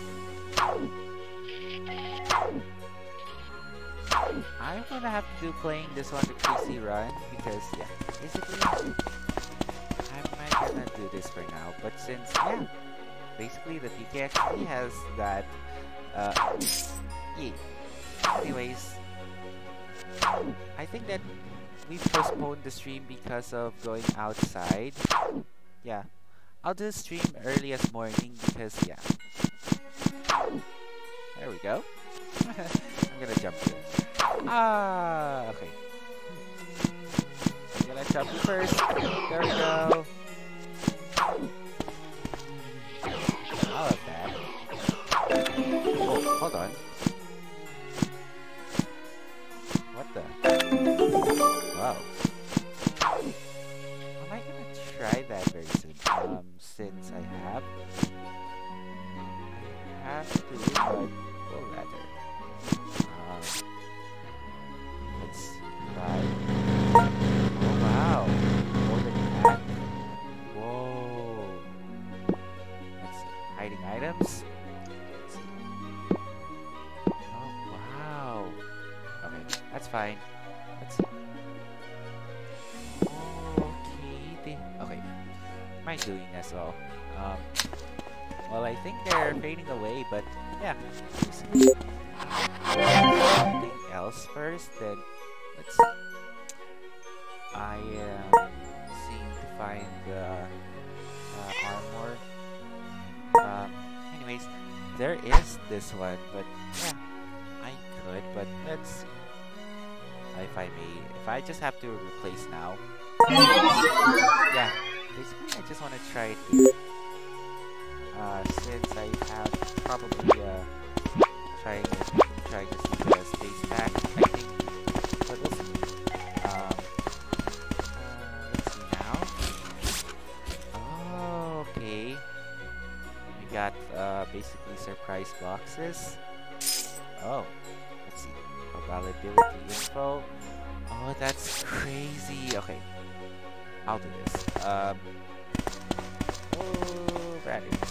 I'm gonna have to do playing this one the Q C run because yeah, basically I'm not gonna do this for now. But since yeah, basically the P K X D has that. Uh, yeah. Anyways, I think that we postponed the stream because of going outside. Yeah, I'll do stream early as morning because yeah. There we go. I'm gonna jump in. Ah, okay. I'm gonna jump in first. There we go. All of that. Oh, hold on. What the? Wow. Am I gonna try that very soon? Um, since I have. I have to, but well, rather. Um, let's try. Oh wow! Golden hat. Whoa! Let's see. Hiding items. Let's see. Oh wow! Okay, that's fine. Let's see. Okay, they, okay. Am I doing as well? Um. Well, I think they're fading away, but yeah. Something else first, then let's see. I am um, seem to find the uh, armor. Um, anyways, there is this one, but yeah, I could, but let's see. If I may, if I just have to replace now. Yeah, basically, I just want to try it here. Uh, since I have probably uh, trying to trying to see the space pack, I think. But we'll see. Um, uh, let's see now. Oh, okay. We got uh, basically surprise boxes. Oh, let's see. Availability info. Oh, that's crazy. Okay, I'll do this. Um. Oh, rather see.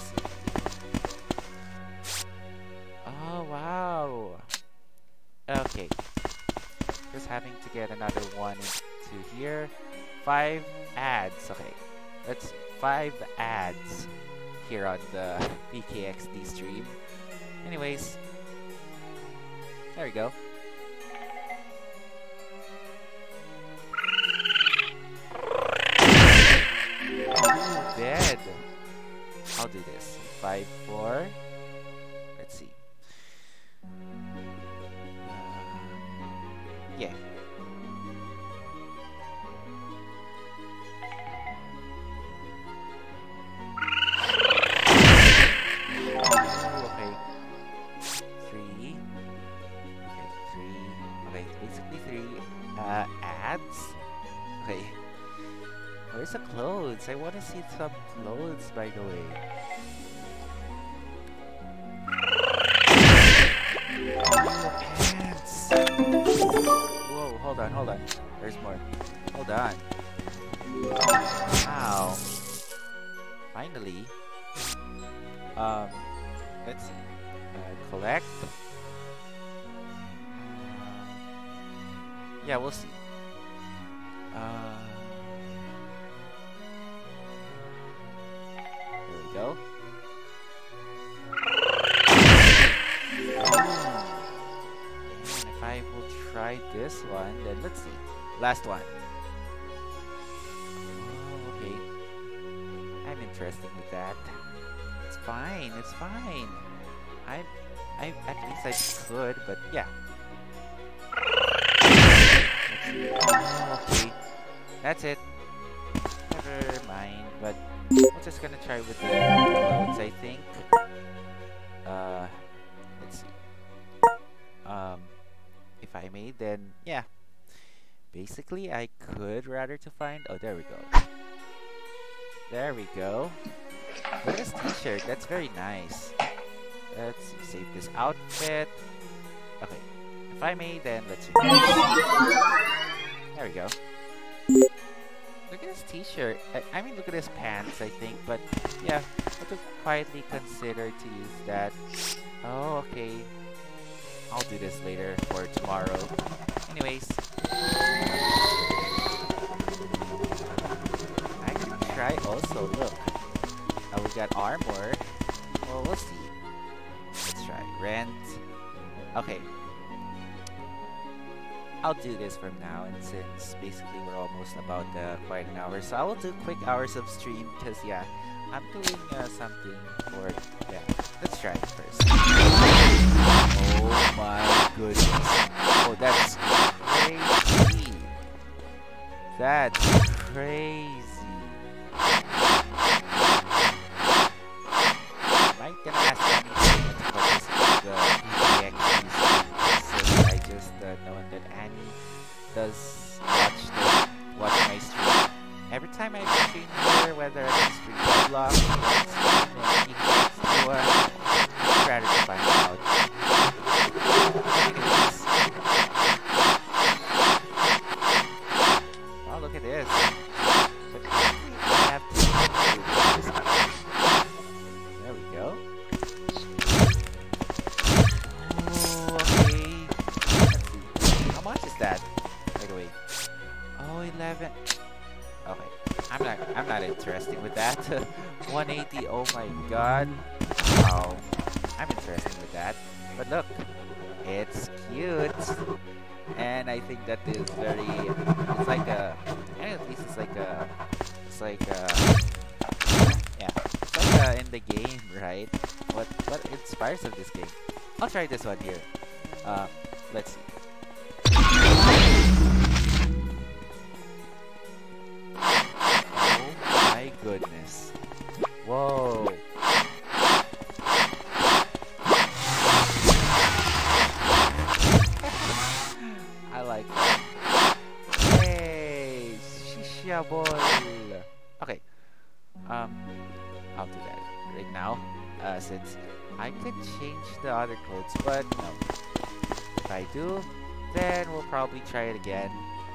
Oh, wow. Okay. Just having to get another one into here. Five ads. Okay. Let's see. Five ads here on the P K X D stream. Anyways. There we go. Dead. I'll do this. Five, four. Let's see. Uh, yeah. want to see some clothes, by the way. Oh, pants! Whoa, hold on, hold on. There's more. Hold on. Wow. Finally. Um, let's see. Uh, collect. Yeah, we'll see. Uh, there we go. And if I will try this one, then let's see. Last one. Oh, okay. I'm interested with that. It's fine. It's fine. I, I at least I could, but yeah. Oh, okay. That's it. Never mind. But we're just gonna try with the clothes, I think. Uh, let's see. Um, if I may, then yeah. Basically, I could rather to find. Oh, there we go. There we go. Look at this T-shirt. That's very nice. Let's see, save this outfit. Okay. If I may, then let's see. There we go. Look at this T-shirt. I, I mean, look at his pants, I think. But yeah, I have to quietly consider to use that. Oh, okay. I'll do this later or tomorrow. Anyways. I can try also. Look. Uh, we got armor. Well, we'll see. Let's try. Rent. Okay. I'll do this from now, and since basically we're almost about uh, quite an hour, so I will do quick hours of stream because yeah, I'm doing uh, something for yeah. Let's try it first. Oh my goodness! Oh, that's crazy! That's crazy! Am I gonna ask anything about this? The P X since I just uh, know that Annie does watch the, watch my stream. Every time I stream here, whether I stream Roblox or P X to uh, try to find out. Anyways. Oh, look at this. But I have to do this. There we go. Oh, okay. Let's see. How much is that? By the way. Oh, eleven. Okay. I'm not I'm not interested with that. one eighty. Oh my god. Wow. I'm interested with that. But look. It's cute. And I think that is very it's like a at least it's like a it's like a yeah. It's like a in the game, right? What what inspires of this game? I'll try this one here. Uh, let's see. Oh my goodness. Whoa. I like that. Hey, shisha ball. Okay. Um, I'll do that right now. Uh, since I could change the other codes, but no. If I do, then we'll probably try it again.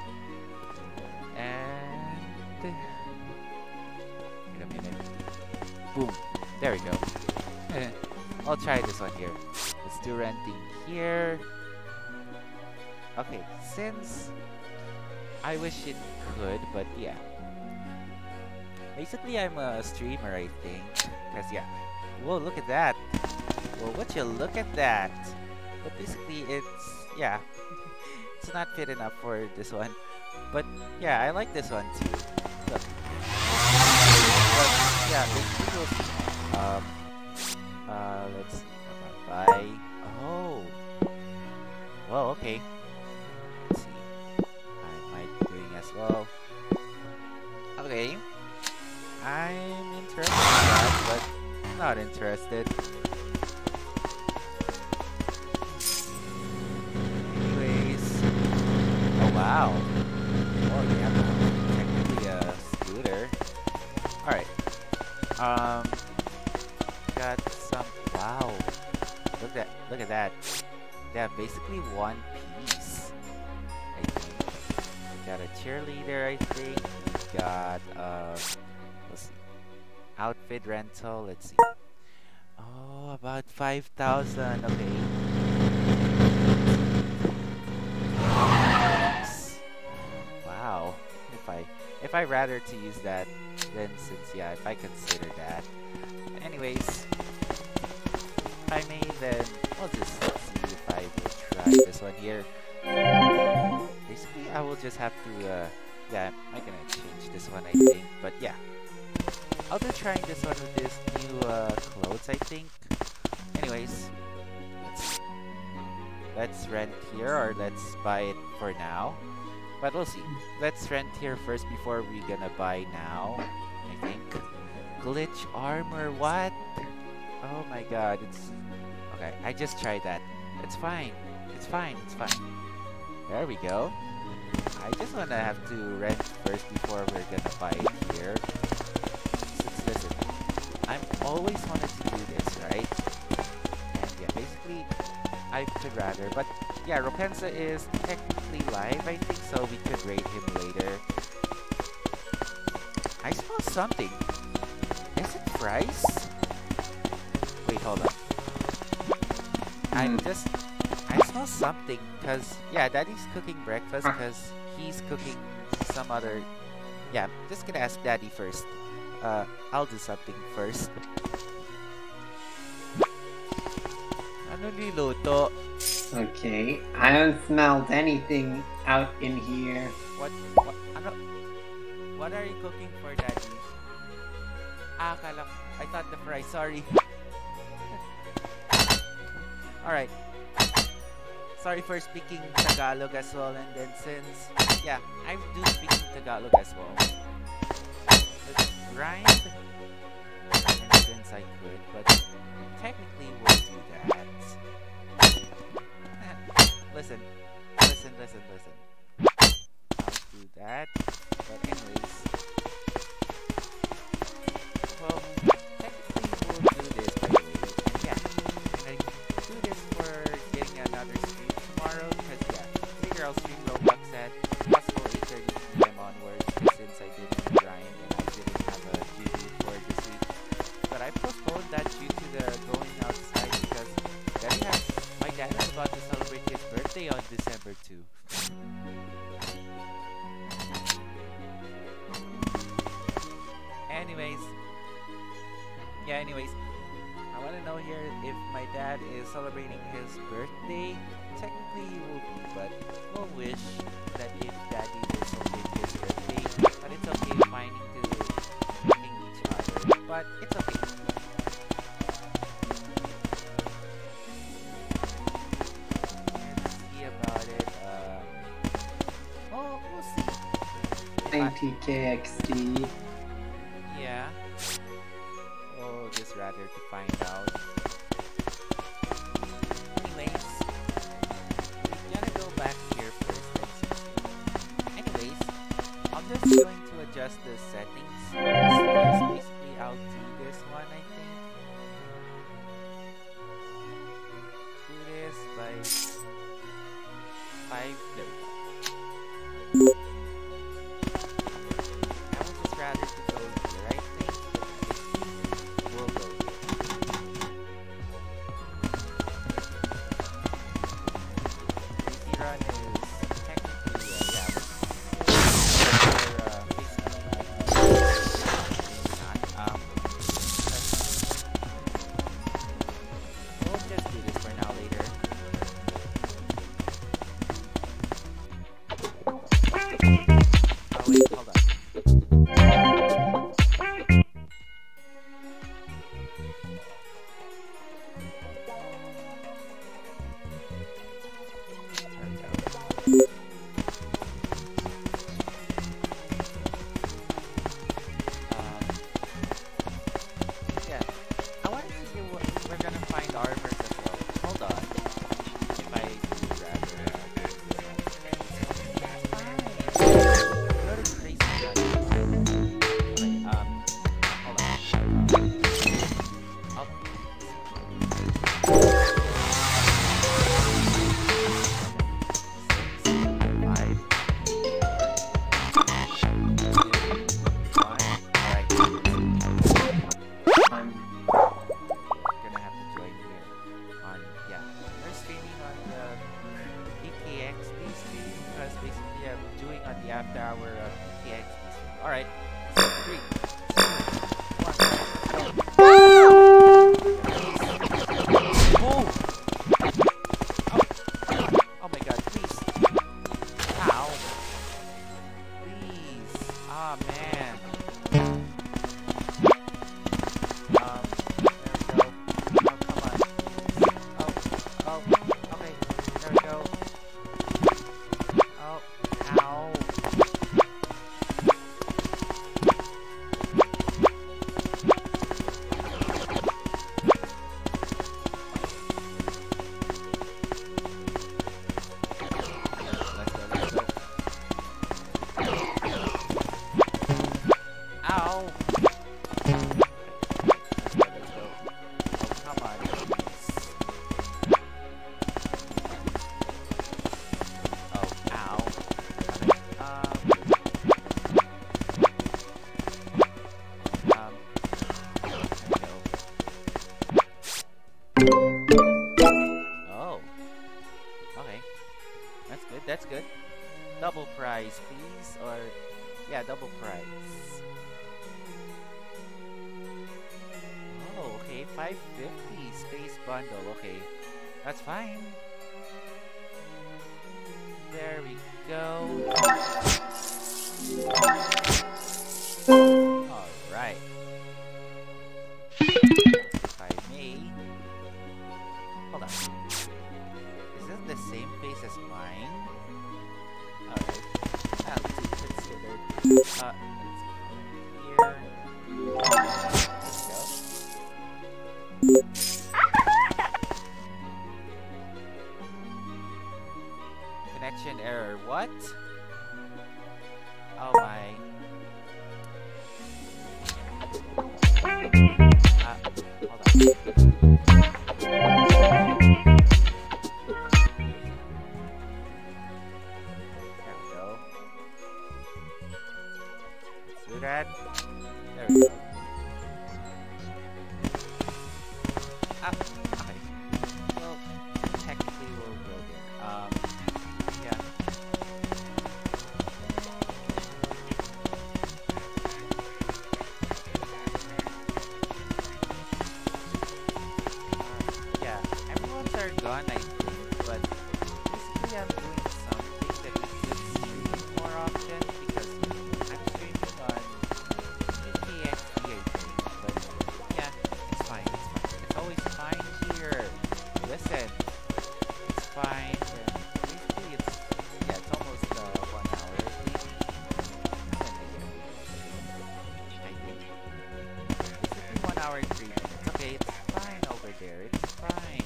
And wait a minute. Boom. There we go. I'll try this one here. Let's do renting here. Okay, since I wish it could, but yeah. Basically, I'm a streamer, I think. Cause yeah. Whoa, look at that. Well, would you look at that? But basically, it's yeah. It's not fit enough for this one. But yeah, I like this one too. Look. But yeah, basically we'll see. Um. Uh, let's see. Buy. Oh. Well, okay. Let's see. I might be doing as well. Okay. I'm interested in that, but not interested. Anyways. Oh wow. Oh, you have technically a scooter. Alright. Um, got some. Wow, look at look at that. They have basically one piece. I think. Got a cheerleader. I think. We got uh, let's see, outfit rental. Let's see. Oh, about five thousand. Okay. Wow. If I if I rather to use that, then since yeah, if I consider that. Anyways, if I may, then I'll just see if I will try this one here. Basically, I will just have to uh, yeah, I'm not gonna change this one, I think. But yeah, I'll be trying this one with this new uh, clothes, I think. Anyways, let's let's rent here or let's buy it for now. But we'll see. Let's rent here first before we gonna buy now, I think. Glitch armor, what? Oh my god, it's... Okay, I just tried that. It's fine. It's fine, it's fine. There we go. I just wanna have to rent first before we're gonna buy it here. Since, listen, I'm always wanted to do this, right? And yeah, basically, I could rather, but yeah, Ropensa is technically live, I think, so we could rate him later. I saw something. Is it fries? Wait, hold on. I'm just... I saw something, because... Yeah, Daddy's cooking breakfast, because he's cooking some other... Yeah, I'm just gonna ask Daddy first. Uh, I'll do something first. Ano niluto? Okay, I haven't smelled anything out in here. What, what, ano, what are you cooking for, Daddy? Ah, akala, I thought the fries, sorry. Alright. Sorry for speaking Tagalog as well, and then since, yeah, I do speak Tagalog as well. Let's grind, and since I could, but technically we'll do that. Listen, listen, listen, listen. I'll do that. But anyways, well, technically we'll do this by the way. And yeah, I'm gonna do this for getting another stream tomorrow. Because yeah, figure I'll stream Roblox at possible eight thirty p m onwards. Since I didn't grind and I didn't have a duty for this week. But I postponed that due to the going outside because Daddy has, my dad is about to celebrate his birthday on December second. Anyways, yeah, anyways, I want to know here if my dad is celebrating his birthday. Technically he will be, but we'll wish that if Daddy will celebrate his birthday. But it's okay finding to meeting each other. But it's okay. Let's see about it. Uh, oh, we'll see. ninety K X D. Yeah. Oh, just rather to find out. Anyways, we gotta go back here first and see. Anyways, I'm just going to adjust the settings. Because basically I'll do this one, I think. Do this by five thirty. I would just rather to go here, I think. We'll go here. Easy run is technically, uh, yeah, we're, uh, basically, uh, price, please. Or, yeah, double price. Oh, okay, five fifty space bundle. Okay, that's fine. There we go. Alright. If I may. Hold on. Is this the same face as mine? Alright. Ah, let's see. Let's see there. Uh, let's here. Let's go. Connection error. What? Oh my. Uh, hold on. There we go. Let's do that. There we go. Ah, okay. Well, technically we'll go there. Um, yeah. Yeah, everyone's are gone, I think, but basically I'm doing something that we should stream more often because I'm streaming on K X D, I think, but yeah, it's fine, it's fine. It's always fine here. Listen, it's fine. And basically, it's yeah, it's almost uh, one hour. I think. Basically, one hour and three minutes. Okay, it's fine over there. It's fine.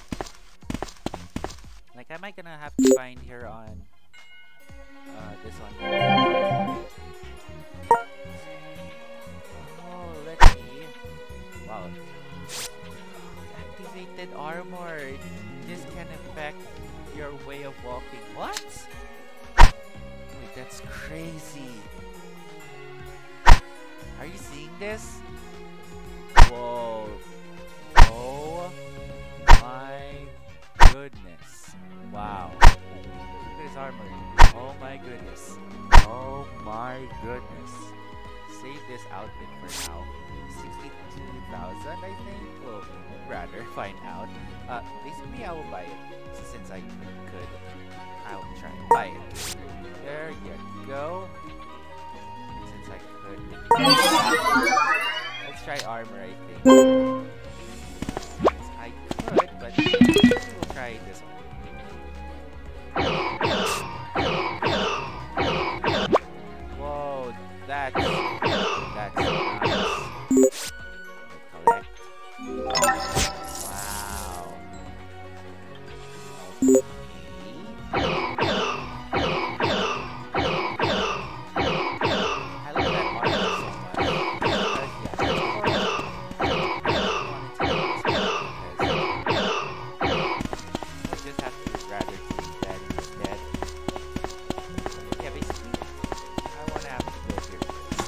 Like, am I gonna have to find here on uh, this one? Oh, let's see. Wow. Activated armor. This can affect your way of walking. What? Wait, that's crazy. Are you seeing this? Whoa. Oh my goodness. Wow. Look at his armor. Oh my goodness. Oh my goodness. Save this outfit for now. sixty-two thousand, I think. We'll rather find out. Uh, basically, I will buy it. So since I could, I will try to buy it. There you go. Since I could. Let's try armor, I think. I could, but we'll try this one. Whoa, that's that's nice. Collect. Wow. Okay. I love that armor so much. Because, yeah, we'll just have to rather keep that instead. Yeah, basically, I want to have to go here first.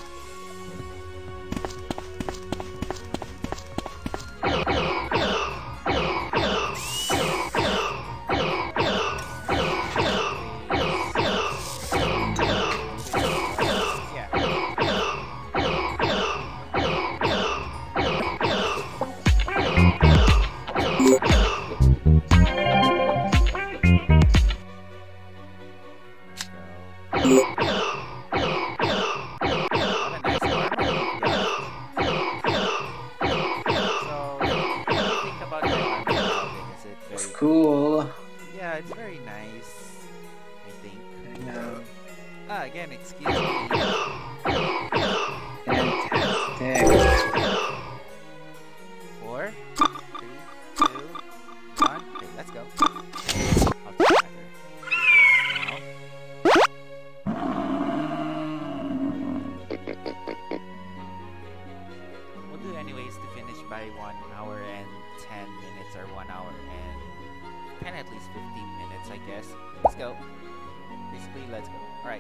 It's cool. Yeah, it's very nice, I think. I know. Ah, again, excuse me. Fantastic. Four, three, two, one. Okay, let's go. I'll take another. Now. We'll do anyways to finish by one hour and ten minutes or one hour and ten at least fifteen minutes, I guess. Let's go. Basically, let's go. Alright.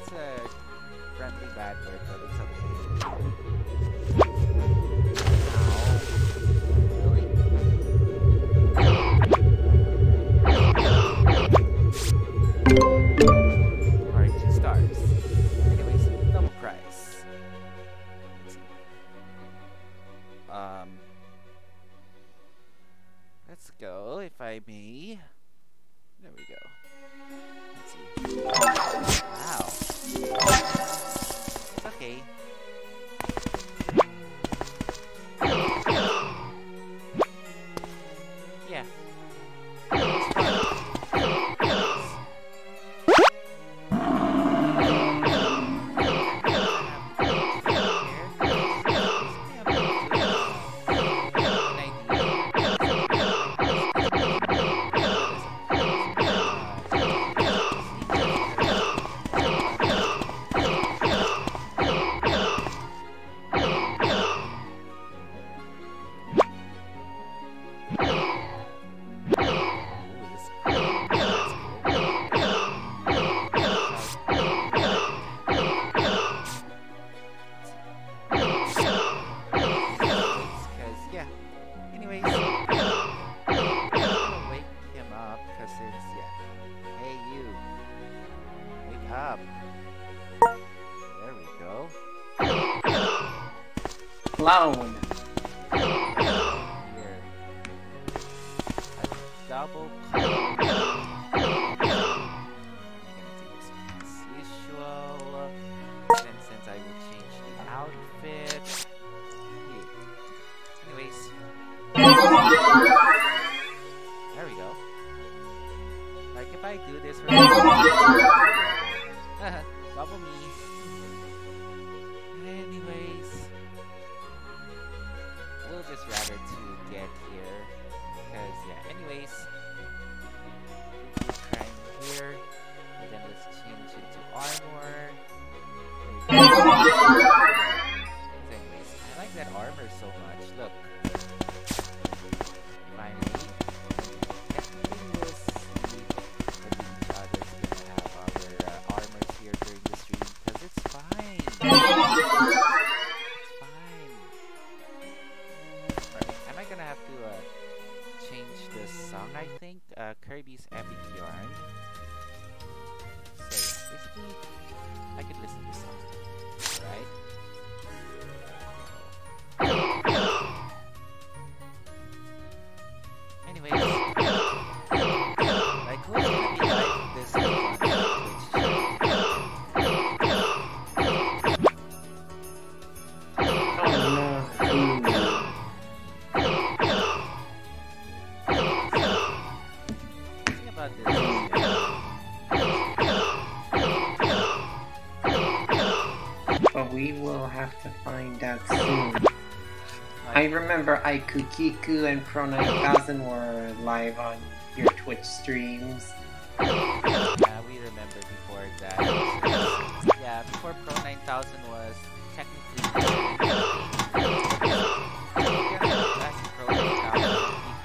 it's a friendly bad word, but it's okay. Alright, two stars. Anyways, double price. Let's see. Um, let's go, if I may. There we go. Let's see. Wow. It's okay. Yeah. Clown. Here. A double clown. I'm gonna do this as usual. And since I will change the outfit. Yeah. Anyways. There we go. Like if I do this for double me. Anyways. We'll just rather to get here. Because yeah, anyways. We'll try here. And then let's change it to armor. Anyways, I like that armor so much. Look. Finally. Technically we'll see that each other's gonna have our uh, armors here during the stream. Because it's fine. It's fine. Alright, am I gonna have to uh, change the song, I think? Uh, Kirby's Epic Yarn. So yeah, basically, I could listen to the song. Right? Anyways, like who's gonna be like this one? Think about this. But we will have to find out soon. I remember Aikukiku and Pro nine thousand were live on your Twitch streams. Yeah, we remember before that. Yeah, before Pro nine thousand was technically that's Pro nine thousand.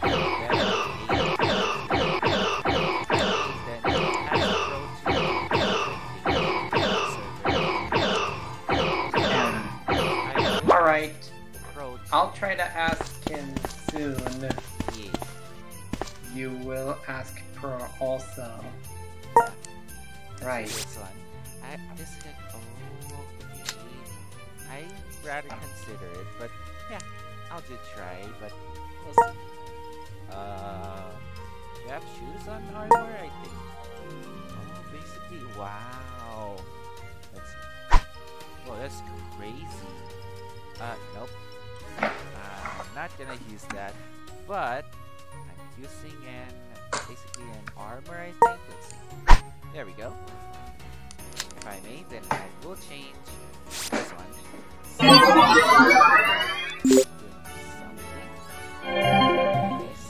Alright, I'll try to ask him soon. Yeah. You will ask Pro also. Right. This one. I this is oh okay. I rather consider it, but yeah, I'll just try. But we'll see. Uh, you have shoes on armor, I think. Oh, basically, wow. Let's see. Whoa, that's crazy. Uh, nope. Uh, I'm not gonna use that, but I'm using an basically an armor, I think. Let's see. There we go. If I may, then I will change this one. Doing something. Nice.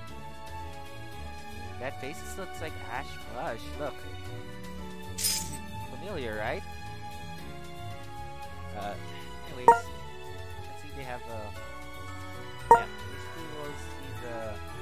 That face looks like Ash Blush. Look. Familiar, right? Uh, anyways, let's see. They have a. Yeah, basically we'll see the.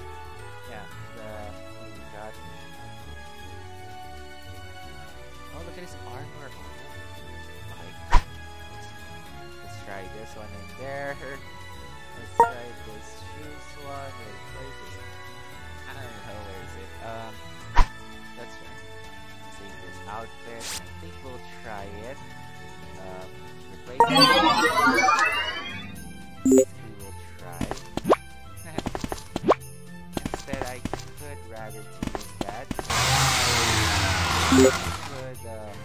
Yeah, the. What do we got? Oh, look there's armor. Oh. Okay. Let's try this one in there. Let's try this shoes one. Where is this? I don't know, where is it? Um, let's try. Save this outfit. I think we'll try it. Um, replace it. Basically, we'll try. Instead, I could rather use that. Could,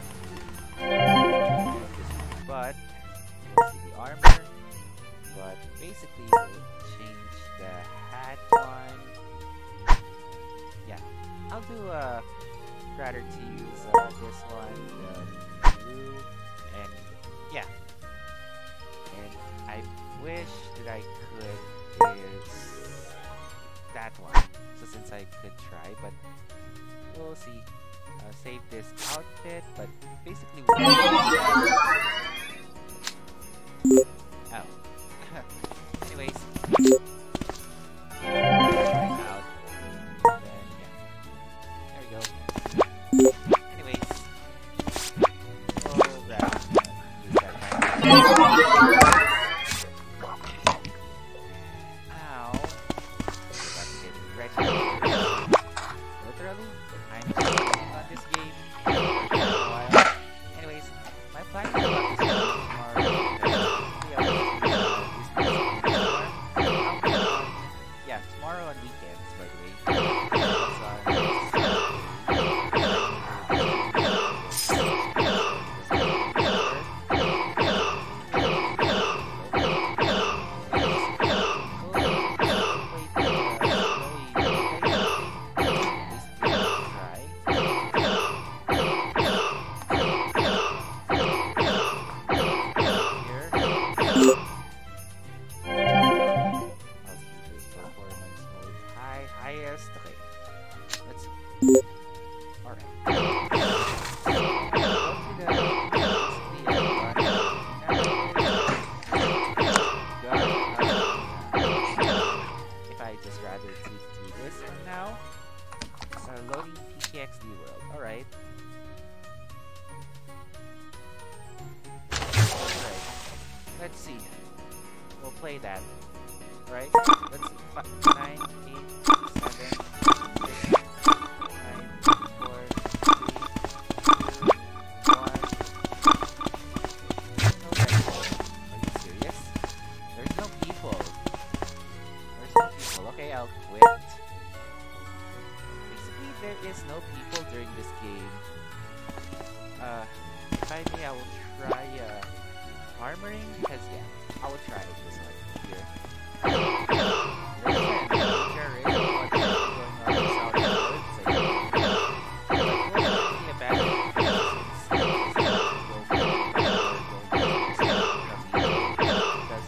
um, but we'll see the armor. But basically, we'll change the hat one. Yeah, I'll do uh, rather to use uh, this one, the blue, and yeah. And I wish that I could is that one. So since I could try, but we'll see. Uh, save this outfit, but basically we'll oh. Anyways. Out. Then, yeah. There we go. Anyways. Oh, that. Use that Ow. About to get ready. Literally, I'm playing on this game for a while. Anyways, my plan is about this game tomorrow. Yeah, tomorrow on weekends, by the way. Let's see. We'll play that. Right? Let's see. F nine, eight, seven, six, nine, four, three, two, one. Okay. Are you serious? There's no people. There's no people. Okay, I'll quit. Basically, there is no people during this game. Uh, if I may, I will try, uh, armoring, because yeah, I will try this one here. Listen, Jerry, what's going on in South Woods? Like, like, wouldn't be a bad thing since this is go for it, or go for this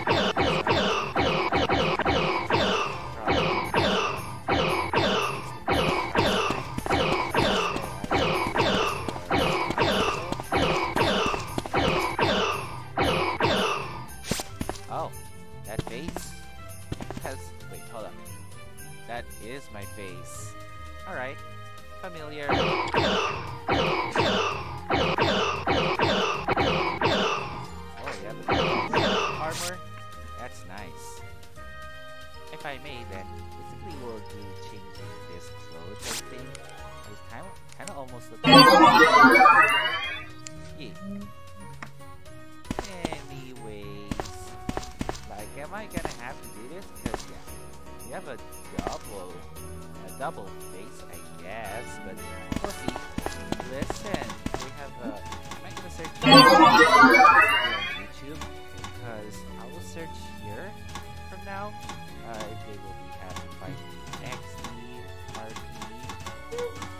Oh, that face has... Wait, hold up. That is my face. Alright. Familiar. Oh, yeah, but armor. That's nice. If I may, then, basically we'll do changing this clothes, I think. It's kind of, kind of almost looks like... Yeah. Anyways, like, am I gonna have to do this? Because yeah, we have a double, a double face, I guess. But we'll see. Listen, we have a. Am I gonna search on YouTube? Because I will search here from now. Uh, if they will be having finding X D R P,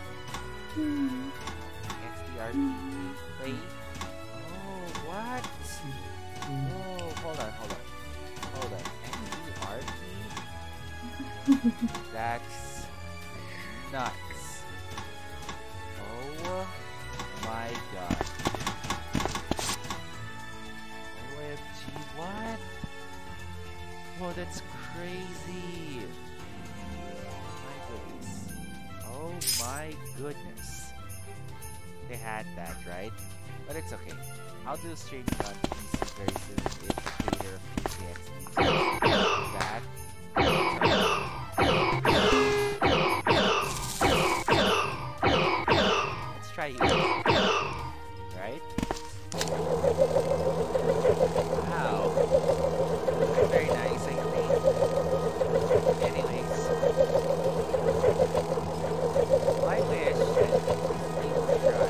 X D R P play. Oh, what? Whoa, hold on, hold on. Hold on. X D R P? That's nuts. Oh my god. O M G, what? Whoa, that's crazy. Oh my goodness. Oh my goodness. they had that, right? But it's okay. I'll do streaming on P C very soon if the creator of P C X needs that. Let's try it. Right? Wow. Very nice, I think. Anyways. I wish that we would try.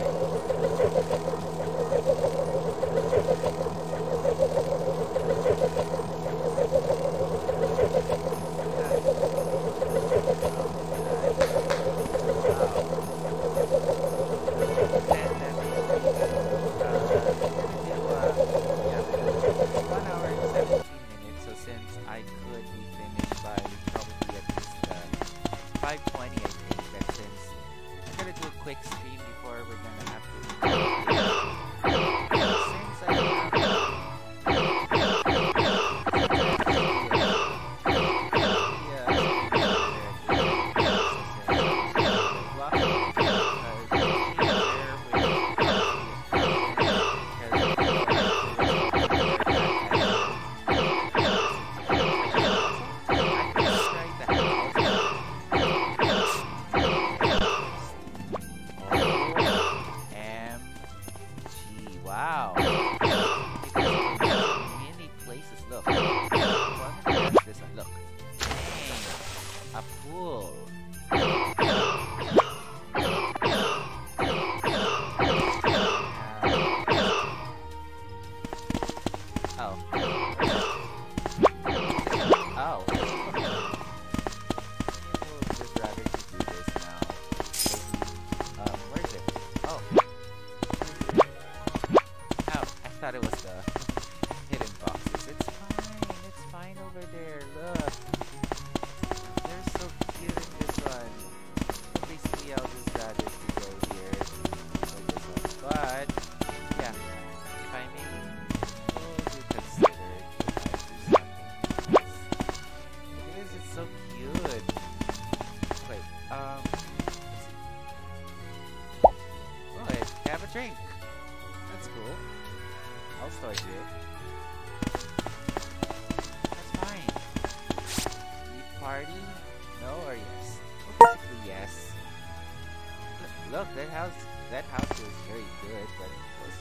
Look, that house, that house was very good, but it was...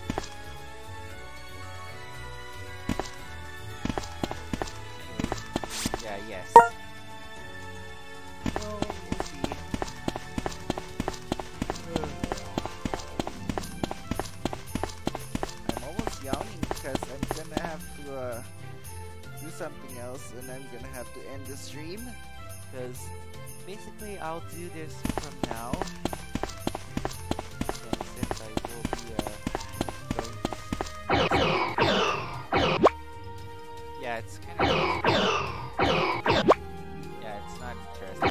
Anyways, yeah, yes. Well, we'll see. I'm almost yawning because I'm gonna have to uh, do something else, and I'm gonna have to end the stream because basically I'll do this from now. Yeah, it's kind of... Yeah, it's not interesting.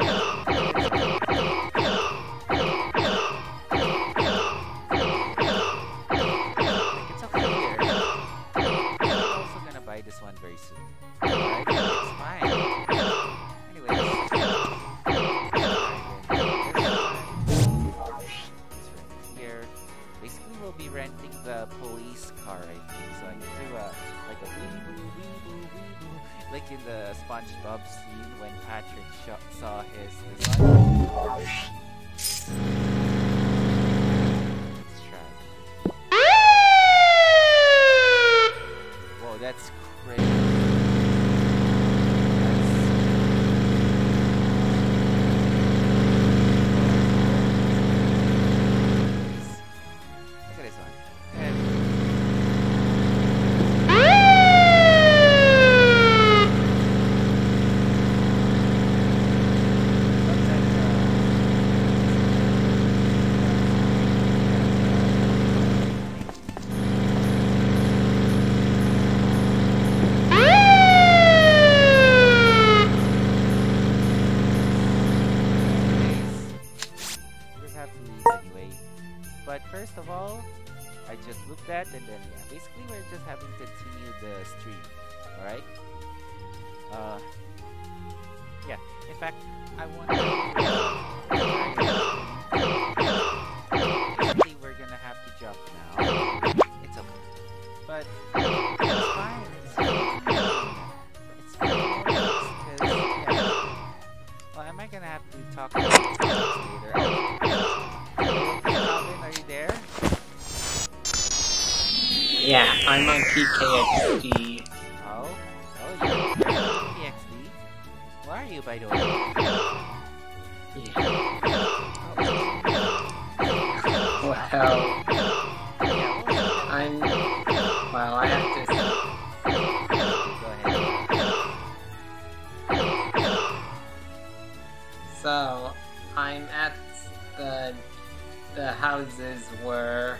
Like, it's okay here. I'm also gonna buy this one very soon. Alright, it's fine. Anyways. It's right here. Basically, we'll be renting the police car, I think. So I can do a... like a wee boo wee boo wee boo, like in the SpongeBob scene when Patrick saw his design. Let's try. Whoa, that's crazy. That's... Look at this one. And first of all, I just looked at and then yeah, basically we're just having continued the stream. Alright? Uh yeah. In fact, I want to basically we're gonna have to talk about this later. Oh, Calvin, are you there? Yeah, I'm on P K X D. Oh, oh, you're P K X D. Where are you, by the way? Yeah. Oh, Well, yeah, well, I'm. Well, I have to. go ahead. So, I'm at the the houses where.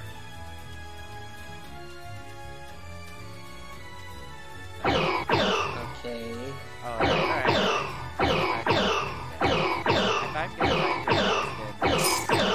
Okay. Oh, alright, alright, alright. If I'm gonna find your house, then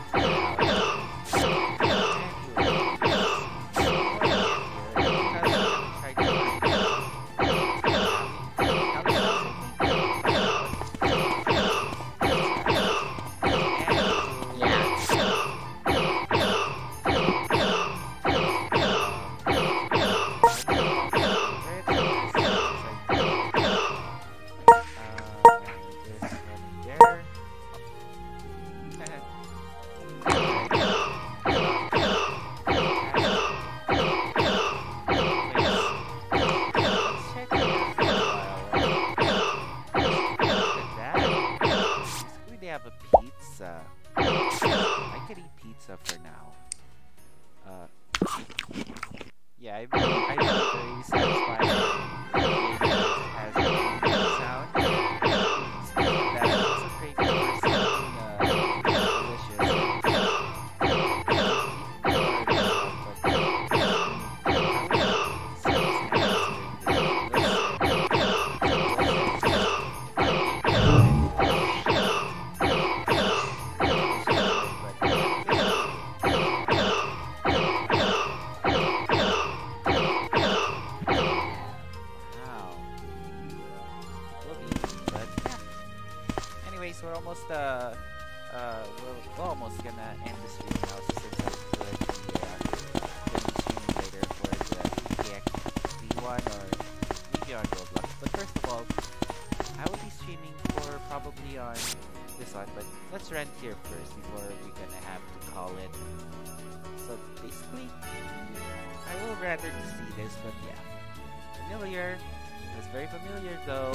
for now. Uh, yeah, I've been, I've been very satisfied with the game that has sound. That also creates something anyways, we're almost uh uh we're, we're almost gonna end the stream now since I could be uh, gonna be streaming later for the P K X D one or maybe on Roblox. But first of all, I will be streaming for probably on this one, but let's rent here first before we're gonna have to call it. So basically, I will rather to see this, but yeah, familiar. It's very familiar though.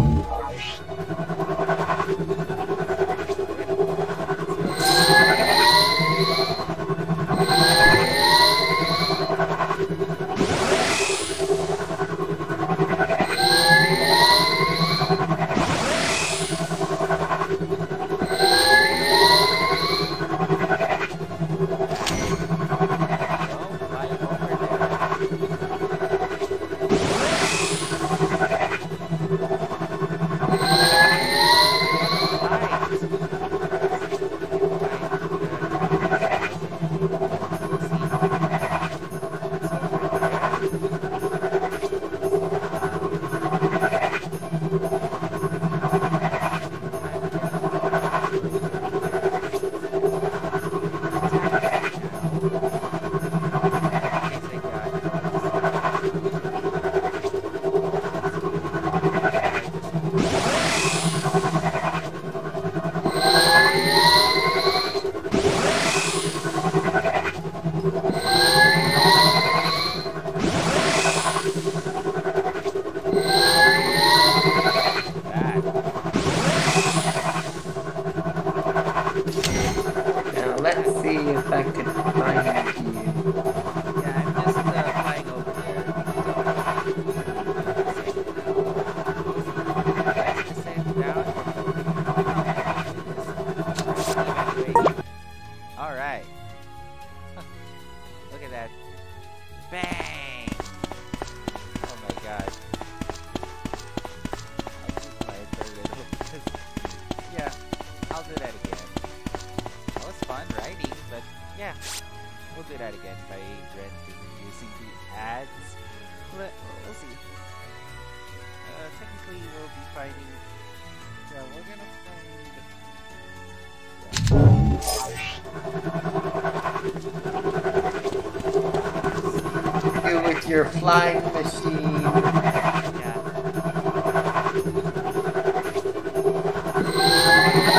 Now let's see if I can find you. Yeah, I'm just uh, flying over there. Just send down. Alright. Look at that. Bang! Oh my god. I'll just fly it very little because, yeah, I'll do that again. That was fun riding, but yeah. We'll do that again by renting and using the ads. Let, we'll see. Uh, technically, we'll be finding. Yeah, we're gonna find. You with your flying machine. Yeah.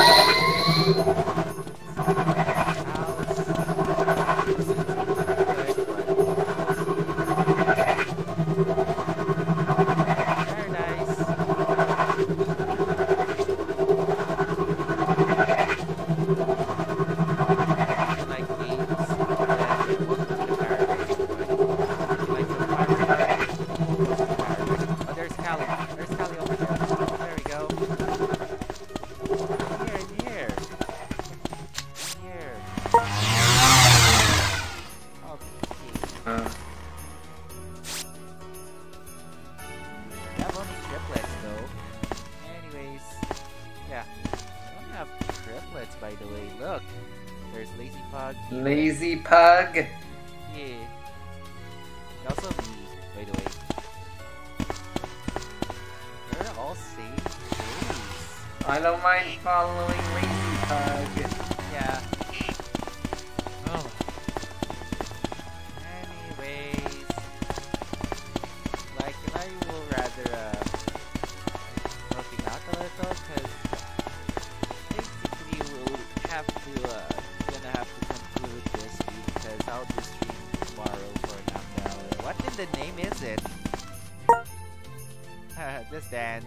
chocolates, by the way. Look, there's Lazy Pug. Lazy Pug. Yeah. And also me, by the way. They're all same days. I don't mind following Lazy Pug. Yeah. Oh. Anyways, like, if I will rather uh, helping out a little, because basically we'll have to uh, gonna have to conclude this week, because I'll be streaming tomorrow for an half hour. What in the name is it? Just dance.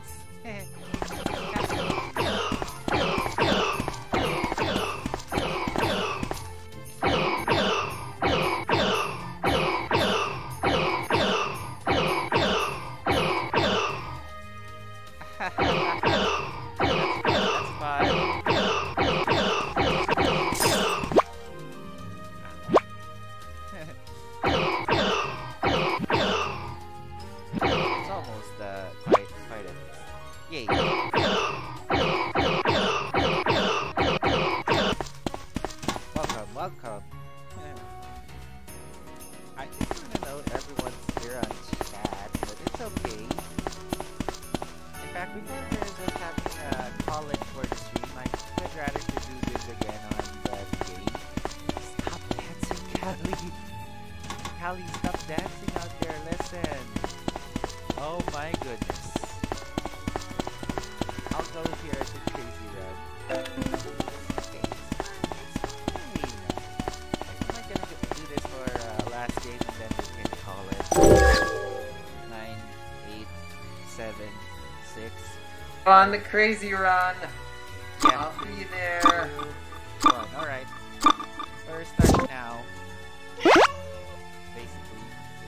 On the crazy run. Yeah. I'll be there. One. All right. We're starting now. Basically.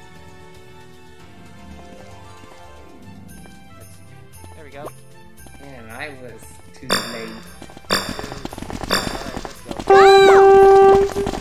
Let's see. There we go. Man, I was too late. Alright, let's go.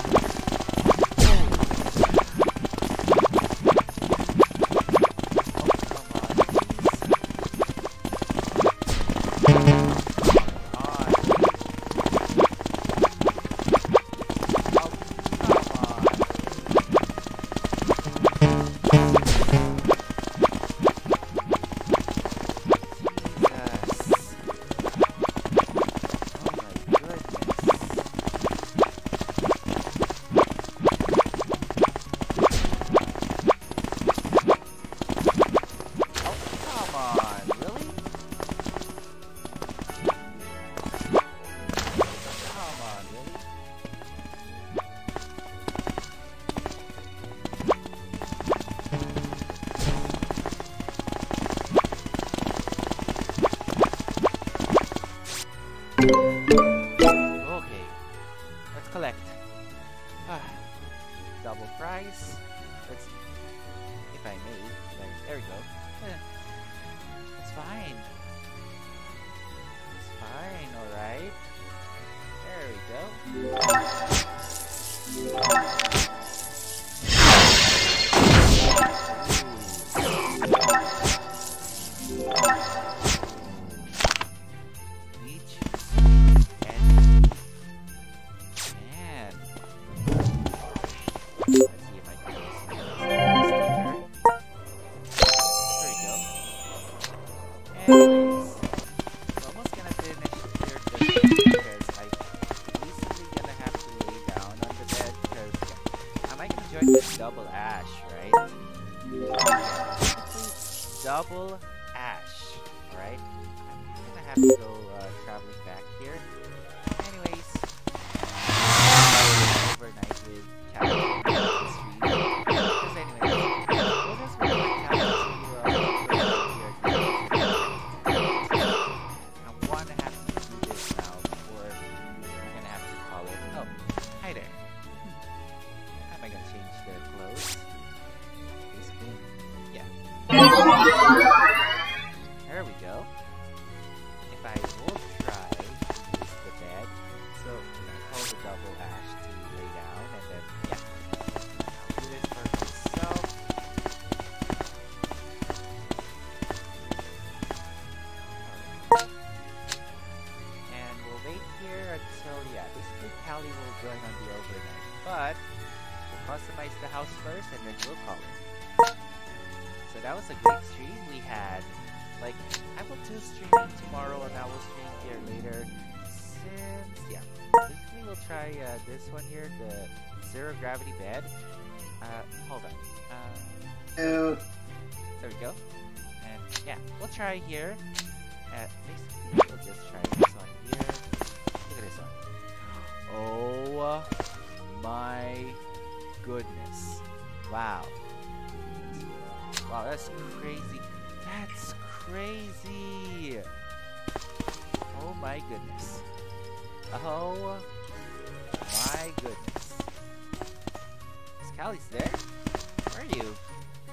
until yeah, basically Callie will join on the overnight, but we'll customize the house first and then we'll call it. So that was a great stream we had. Like, I will do streaming tomorrow and I will stream here later. Since, yeah, basically we'll try uh, this one here, the zero gravity bed. Uh, hold on. Uh, Oh, there we go. And yeah, we'll try here. Uh, basically, we'll just try this one here. Look at this one. Oh my goodness. Wow. Wow, that's crazy. That's crazy. Oh my goodness. Oh my goodness. Is Callie's there? Where are you?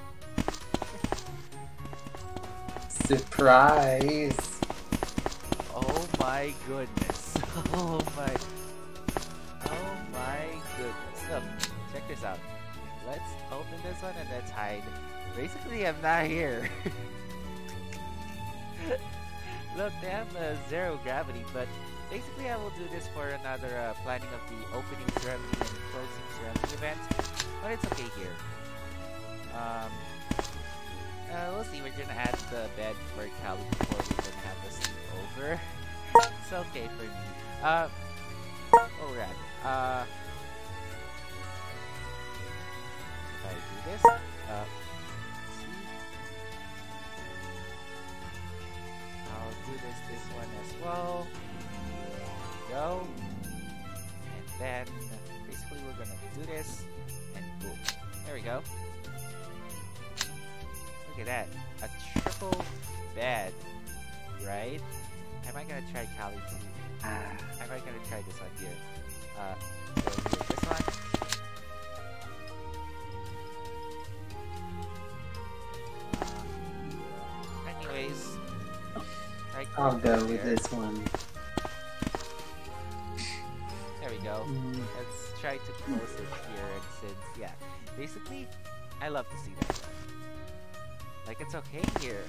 surprise! Oh my goodness. Oh my. Oh my goodness. Look, check this out. Let's open this one and let's hide. Basically, I'm not here. Look, they have uh, zero gravity, but basically I will do this for another uh, planning of the opening ceremony and closing ceremony event. But it's okay here. Um, uh, we'll see. We're gonna add the bed for Callie before we can have a sleep over. It's okay for me. Uh, oh rad. Uh, if I do this, uh, let's see. I'll do this this one as well. There we go. And then basically we're gonna do this and boom. There we go. Look at that. A triple bed. Right? Am I gonna try Callie too? Ah, Am I gonna try this one here? Uh so here, this one. Uh, anyways. I I'll click go that with there. this one. There we go. Mm. Let's try to close it here, and since, yeah, basically, I love to see that. Like, it's okay here.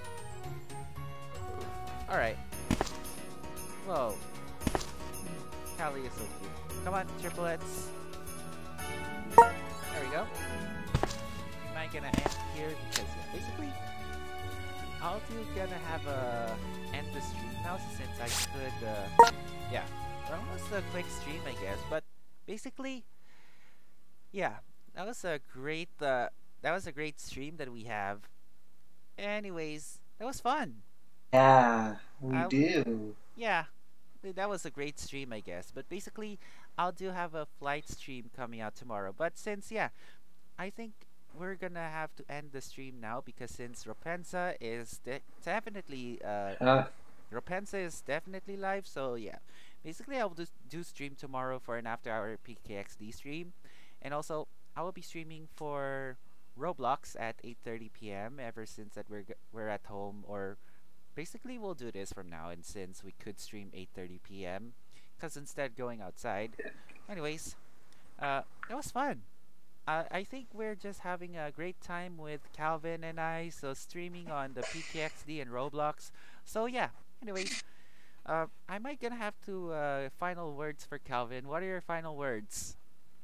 Alright. Whoa. Callie is so cute. Come on, triplets. There we go. Am I gonna end here? Because, yeah, basically, I'll do gonna have a end the stream now since I could, uh, yeah. Almost a quick stream, I guess, but basically, yeah, that was a great, uh, that was a great stream that we have. Anyways, that was fun. Yeah, we I'll- do. Yeah, th- that was a great stream, I guess. But basically, I'll do have a flight stream coming out tomorrow. But since, yeah, I think we're gonna have to end the stream now because since Ropensa is de definitely, uh, Uh, Ropensa is definitely live, so yeah. Basically, I will do, do stream tomorrow for an after-hour P K X D stream. And also, I will be streaming for Roblox at eight thirty p m ever since that we're, g- we're at home. Or basically, we'll do this from now and since we could stream eight thirty p m Because instead going outside. Anyways, uh, it was fun. Uh, I think we're just having a great time with Calvin and I. So streaming on the P K X D and Roblox. So yeah, anyways. Uh, I might gonna have to uh, final words for Calvin. What are your final words?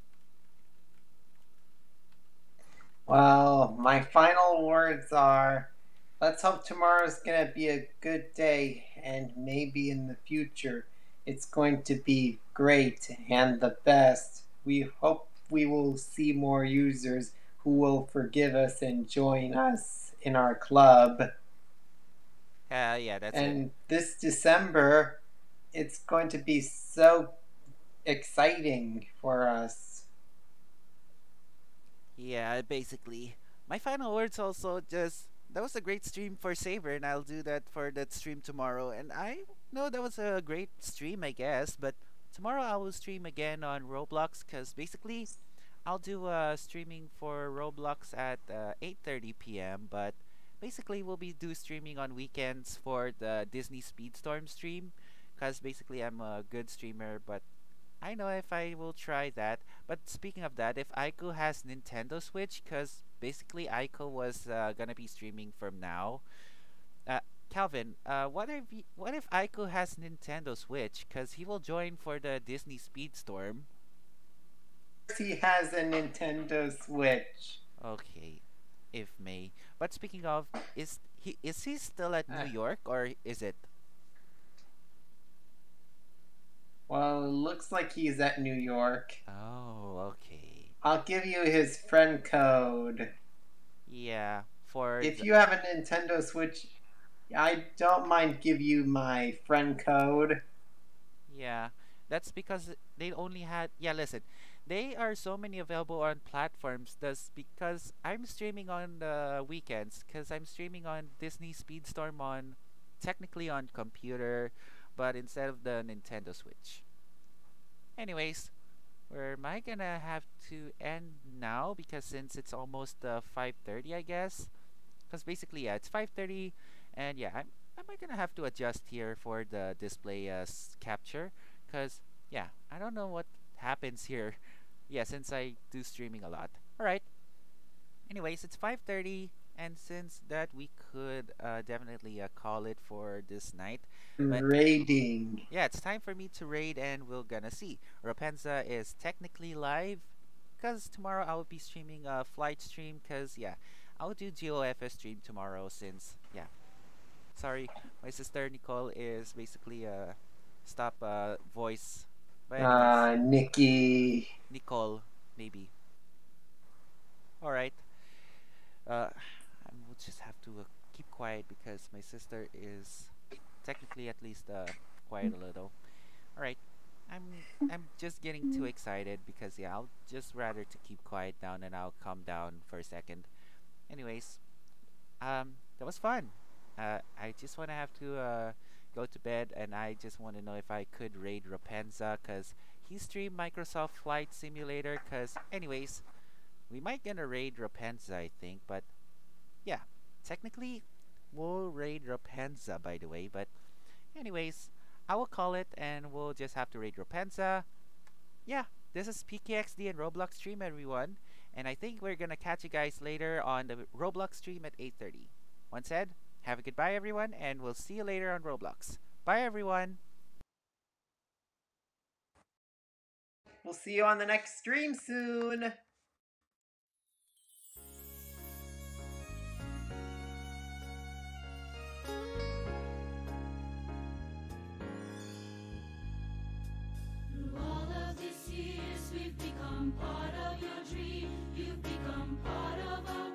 well, my final words are let's hope tomorrow's gonna be a good day, and maybe in the future it's going to be great and the best. We hope we will see more users who will forgive us and join us in our club. Uh, yeah, that's it. And this December, it's going to be so exciting for us. Yeah, basically. My final words also just that was a great stream for Saber, and I'll do that for that stream tomorrow. And I know that was a great stream, I guess, but tomorrow I will stream again on Roblox because basically I'll do uh, streaming for Roblox at uh, eight thirty p m But basically we'll be do streaming on weekends for the Disney Speedstorm stream because basically I'm a good streamer, but I know if I will try that. But speaking of that, if Aiko has Nintendo Switch, because basically Aiko was uh, gonna be streaming from now. Uh, Calvin, uh, what if he, what if Aiko has Nintendo Switch? Cause he will join for the Disney Speedstorm. He has a Nintendo Switch. Okay, if May. But speaking of, is he is he still at New Uh. York or is it? Well, it looks like he's at New York. Oh, okay. I'll give you his friend code. Yeah, for If the- you have a Nintendo Switch, I don't mind give you my friend code. yeah, that's because they only had. Yeah, listen, they are so many available on platforms. That's because I'm streaming on the weekends. Cause I'm streaming on Disney Speedstorm on, technically on computer, but instead of the Nintendo Switch. Anyways, where am I gonna have to end now? Because since it's almost uh, five thirty, I guess. Because basically, yeah, it's five thirty, and yeah, I'm am I gonna have to adjust here for the display uh, s- capture? Because yeah, I don't know what happens here. Yeah, since I do streaming a lot. All right. Anyways, it's five thirty, and since that we could uh, definitely uh, call it for this night. But Raiding. yeah, it's time for me to raid, and we're gonna see. Rapenza is technically live, cause tomorrow I will be streaming a flight stream. Cause yeah, I'll do G O F S stream tomorrow. Since yeah, sorry, my sister Nicole is basically a stop uh voice. But anyways, Ah, Nikki. Nicole maybe. All right. Uh, I will just have to uh, keep quiet because my sister is technically at least uh quiet a little. All right. I'm I'm just getting too excited because yeah, I'll just rather to keep quiet down and I'll calm down for a second. Anyways, um, that was fun. Uh, I just want to have to uh go to bed and I just want to know if I could raid Rapenza cause he streamed Microsoft Flight Simulator. Cause anyways, we might gonna raid Rapenza I think, but yeah, technically we'll raid Rapenza by the way. But anyways, I will call it and we'll just have to raid Rapenza. Yeah, this is P K X D and Roblox stream everyone, and I think we're gonna catch you guys later on the Roblox stream at eight thirty. One said, have a goodbye everyone, and we'll see you later on Roblox. Bye everyone! We'll see you on the next stream soon. Through all of these years, we've become part of your dream. You've become part of our